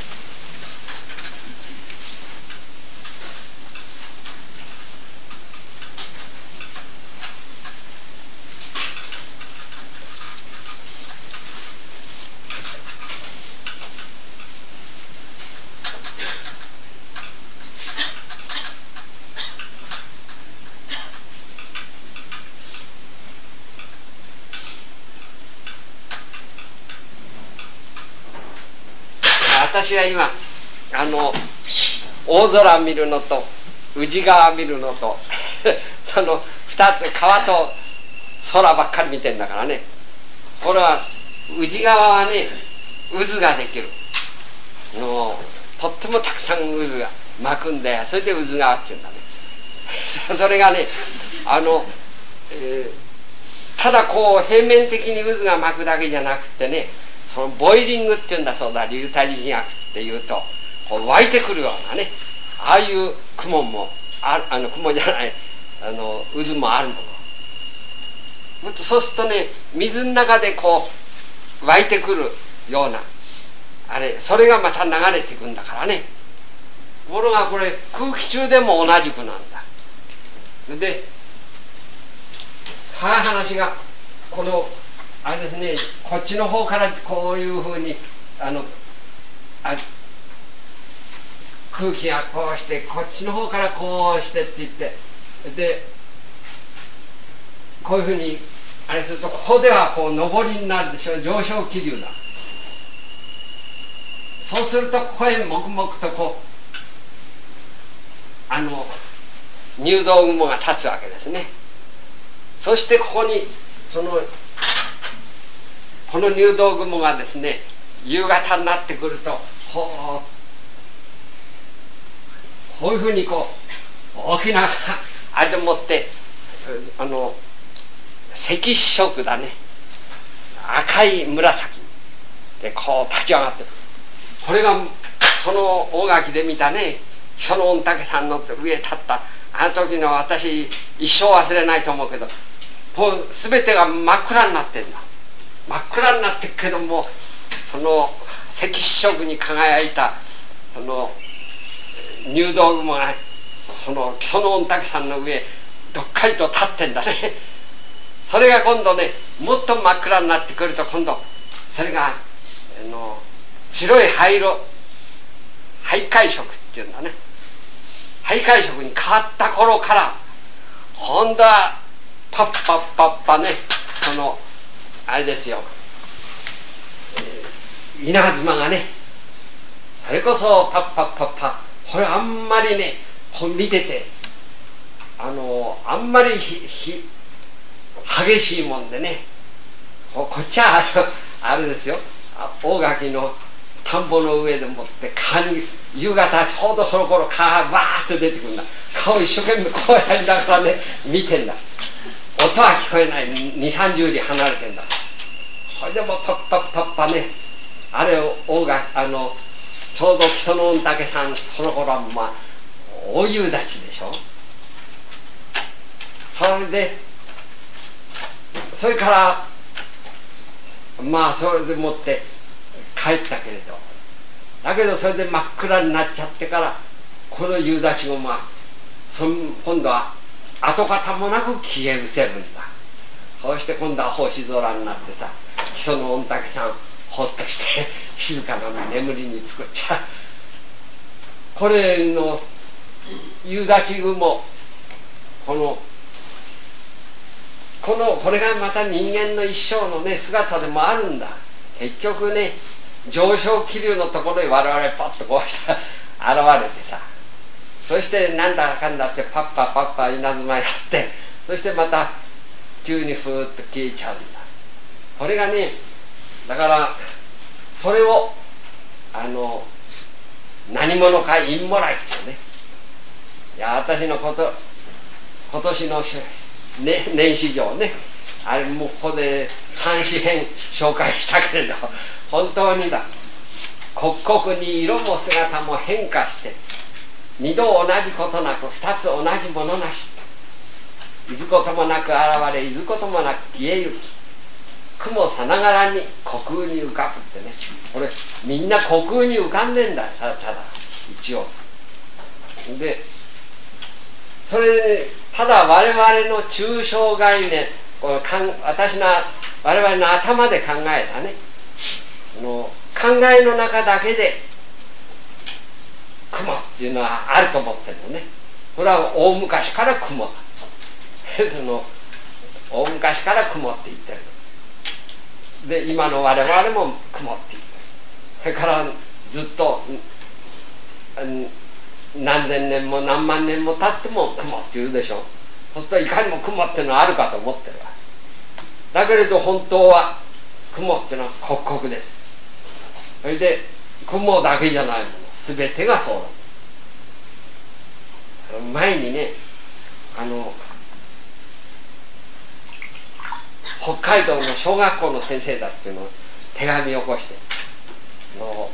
私は今あの大空見るのと宇治川見るのとそのふたつ川と空ばっかり見てんだからね。これは宇治川はね渦ができるの、とってもたくさん渦が巻くんで、それで渦川っていうんだねそれがねあの、えー、ただこう平面的に渦が巻くだけじゃなくてね、そのボイリングっていうんだそうだ、流体力学っていうとこう湧いてくるようなね、ああいう雲もああの雲じゃないあの渦もあるもの。そうするとね、水の中でこう湧いてくるようなあれ、それがまた流れていくんだからね。ところがこれ空気中でも同じくなんだ。で早い話がこのあれですね、こっちの方からこういうふうにあのあ空気がこうして、こっちの方からこうしてって言って、でこういうふうにあれすると、ここではこう上りになるでしょ、上昇気流だ。そうするとここへ黙々とこうあの入道雲が立つわけですね。そしてここにそのこの入道雲がですね、夕方になってくるとこうこういうふうにこう大きなあれでもってあの赤色だね、赤い紫でこう立ち上がってくる。これがその大垣で見たね、その御嶽山の上へ立ったあの時の私、一生忘れないと思うけど、もう全てが真っ暗になってんだ。真っ暗になってるけども、その赤色に輝いたその入道雲がその木曽の御嶽山の上どっかりと立ってんだね。それが今度ね、もっと真っ暗になってくると、今度それがあの白い灰色、灰灰色っていうんだね。灰灰色に変わった頃から今度はパッパッパッパね、そのあれですよ、えー、稲妻がね、それこそパッパッパッパ、これあんまりねこう見ててあのあんまりひひ激しいもんでね、こ, こっちはあれですよ、大垣の田んぼの上でもって川に夕方ちょうどその頃川がバーッと出てくるんだ。顔一生懸命こうやりながらね見てんだ。音は聞こえない、にじゅうさんじゅう里離れてんだ。これでもパッパッパッパね、あれを大垣あのちょうど木曽の御嶽山、その頃はまあ大夕立ちでしょ。それでそれからまあそれでもって帰ったけれど、だけどそれで真っ暗になっちゃってから、この夕立ち雲はそ今度は跡形もなく消え失せるんだ。そうして今度は星空になってさ、木曽の御嶽山ほっとして静かな眠りにつくっちゃう。これの夕立ち雲、このこのこれがまた人間の一生のね姿でもあるんだ。結局ね、上昇気流のところに我々パッとこうして現れてさ、そしてなんだかんだってパッパパッパ稲妻やって、そしてまた急にふーっと消えちゃうんだ。これがね、だからそれをあの何者か陰もらいってね、いや私のこと今年の、ね、年始上ね、あれもうここで三紙編紹介したけれど、本当にだ、刻々に色も姿も変化して、二度同じことなく二つ同じものなし、いずこともなく現れいずこともなく消えゆき、雲さながらに虚空に浮かぶってね、これみんな虚空に浮かんでんだ、ただただ一応で、それでただ我々の抽象概念、このかん私の我々の頭で考えたねの考えの中だけで雲っていうのはあると思ってるのね。これは大昔から雲だその大昔から雲って言ってる。で今の我々も雲って言ってる。それからずっと何千年も何万年も経っても雲って言うでしょ。そうするといかにも雲っていうのはあるかと思ってるわ。だけれど本当は雲っていうのは刻々です。それで雲だけじゃないもの全てがそうだ。前にねあの北海道の小学校の先生だっていうのを手紙を起こしての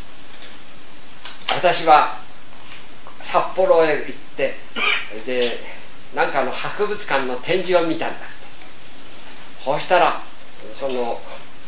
私は札幌へ行ってでなんかの博物館の展示を見たんだって。そうしたらその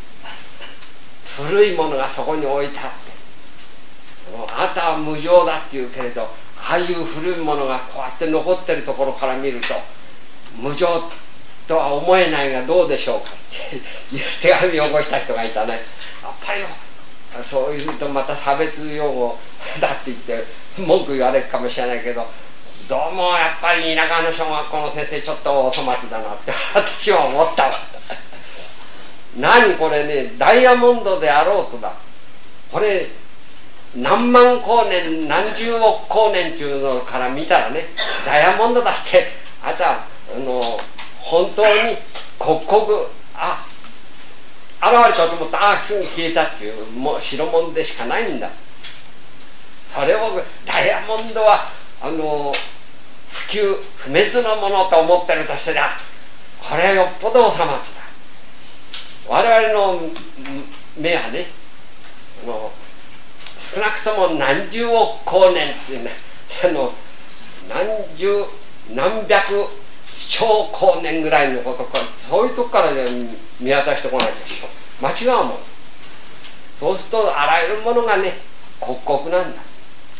古いものがそこに置いてあって「あなたは無常だ」って言うけれど、ああいう古いものがこうやって残ってるところから見ると無常とは思えないがどうでしょうかっていう手紙を起こした人がいたね。やっぱりそういうとまた差別用語だって言って文句言われるかもしれないけど、どうもやっぱり田舎の小学校の先生ちょっとお粗末だなって私は思ったわ。何これね、ダイヤモンドであろうとだ、これ何万光年何十億光年っていうのから見たらね、ダイヤモンドだってあとはあの本当に刻々あ現れたと思ったらあすぐ消えたっていうもう白物でしかないんだ。それをダイヤモンドはあの不朽不滅のものと思ってるとしたらこれはよっぽどおさまつだ。我々の目はねあの少なくとも何十億光年っていうねあの何十何百兆光年ぐらいのことか、そういうとこから見渡してこないでしょ、間違うもん。そうするとあらゆるものがね刻々なんだ。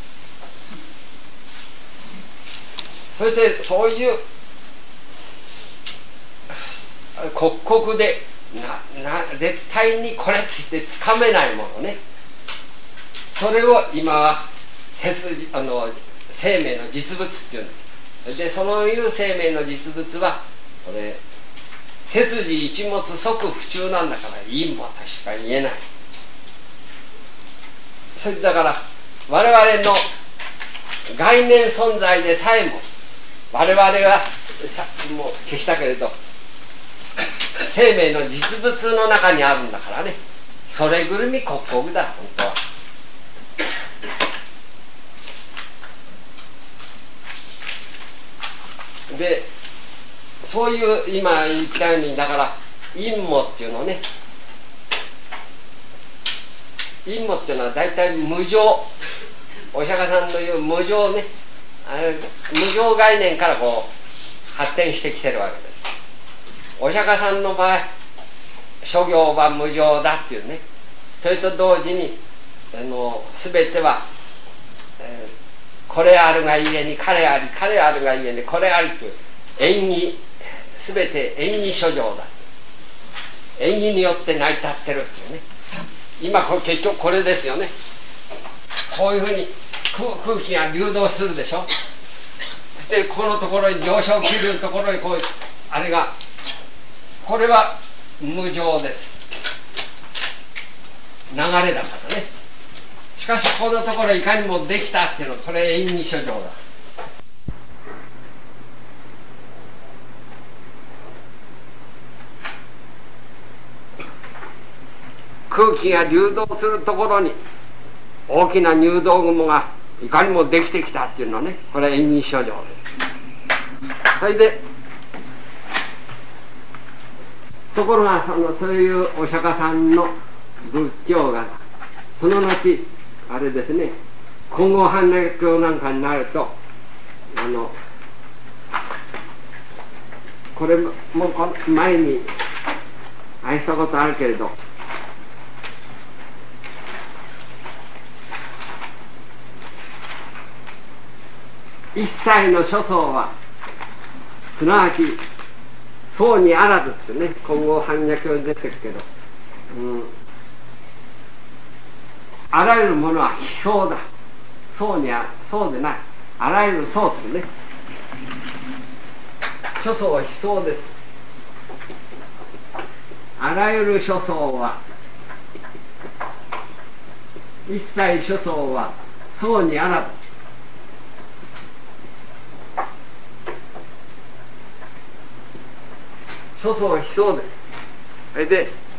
そしてそういう刻々でなな絶対にこれって言ってつかめないものね、それを今はあの生命の実物っていうので、そのいう生命の実物はこれ切字一物即不中なんだから陰謀としか言えない。それだから我々の概念存在でさえも我々がさもう消したけれど生命の実物の中にあるんだからね、それぐるみ刻々だ本当は。でそういう今言ったようにだから陰謀っていうのね、陰謀っていうのは大体無常、お釈迦さんの言う無常ね、あれ無常概念からこう発展してきてるわけです。お釈迦さんの場合諸行は無常だっていうね、それと同時にあの全ては、えーこれあるがゆえに彼あり、彼あるがゆえにこれありという縁起、すべて縁起諸行だ、縁起によって成り立ってるっていうね。今これ結局これですよね。こういうふうに 空, 空気が流動するでしょ。そしてこのところに上昇気流のところにこうあれが、これは無常です、流れだからね。しかしこのところいかにもできたっていうのはこれ縁起諸行だ。空気が流動するところに大きな入道雲がいかにもできてきたっていうのはね、これ縁起諸行です。それでところがそのそういうお釈迦さんの仏教がその後あれですね、金剛般若経なんかになるとあのこれもこの前に愛したことあるけれど、一切の諸相はすなわち相にあらずってね、金剛般若経に出てるけど、うん、あらゆるものは非相だ、相には相でない、あらゆる相ってね、諸相は非相です。あらゆる諸相は一切諸相は相にあらず、諸相は非相です。それで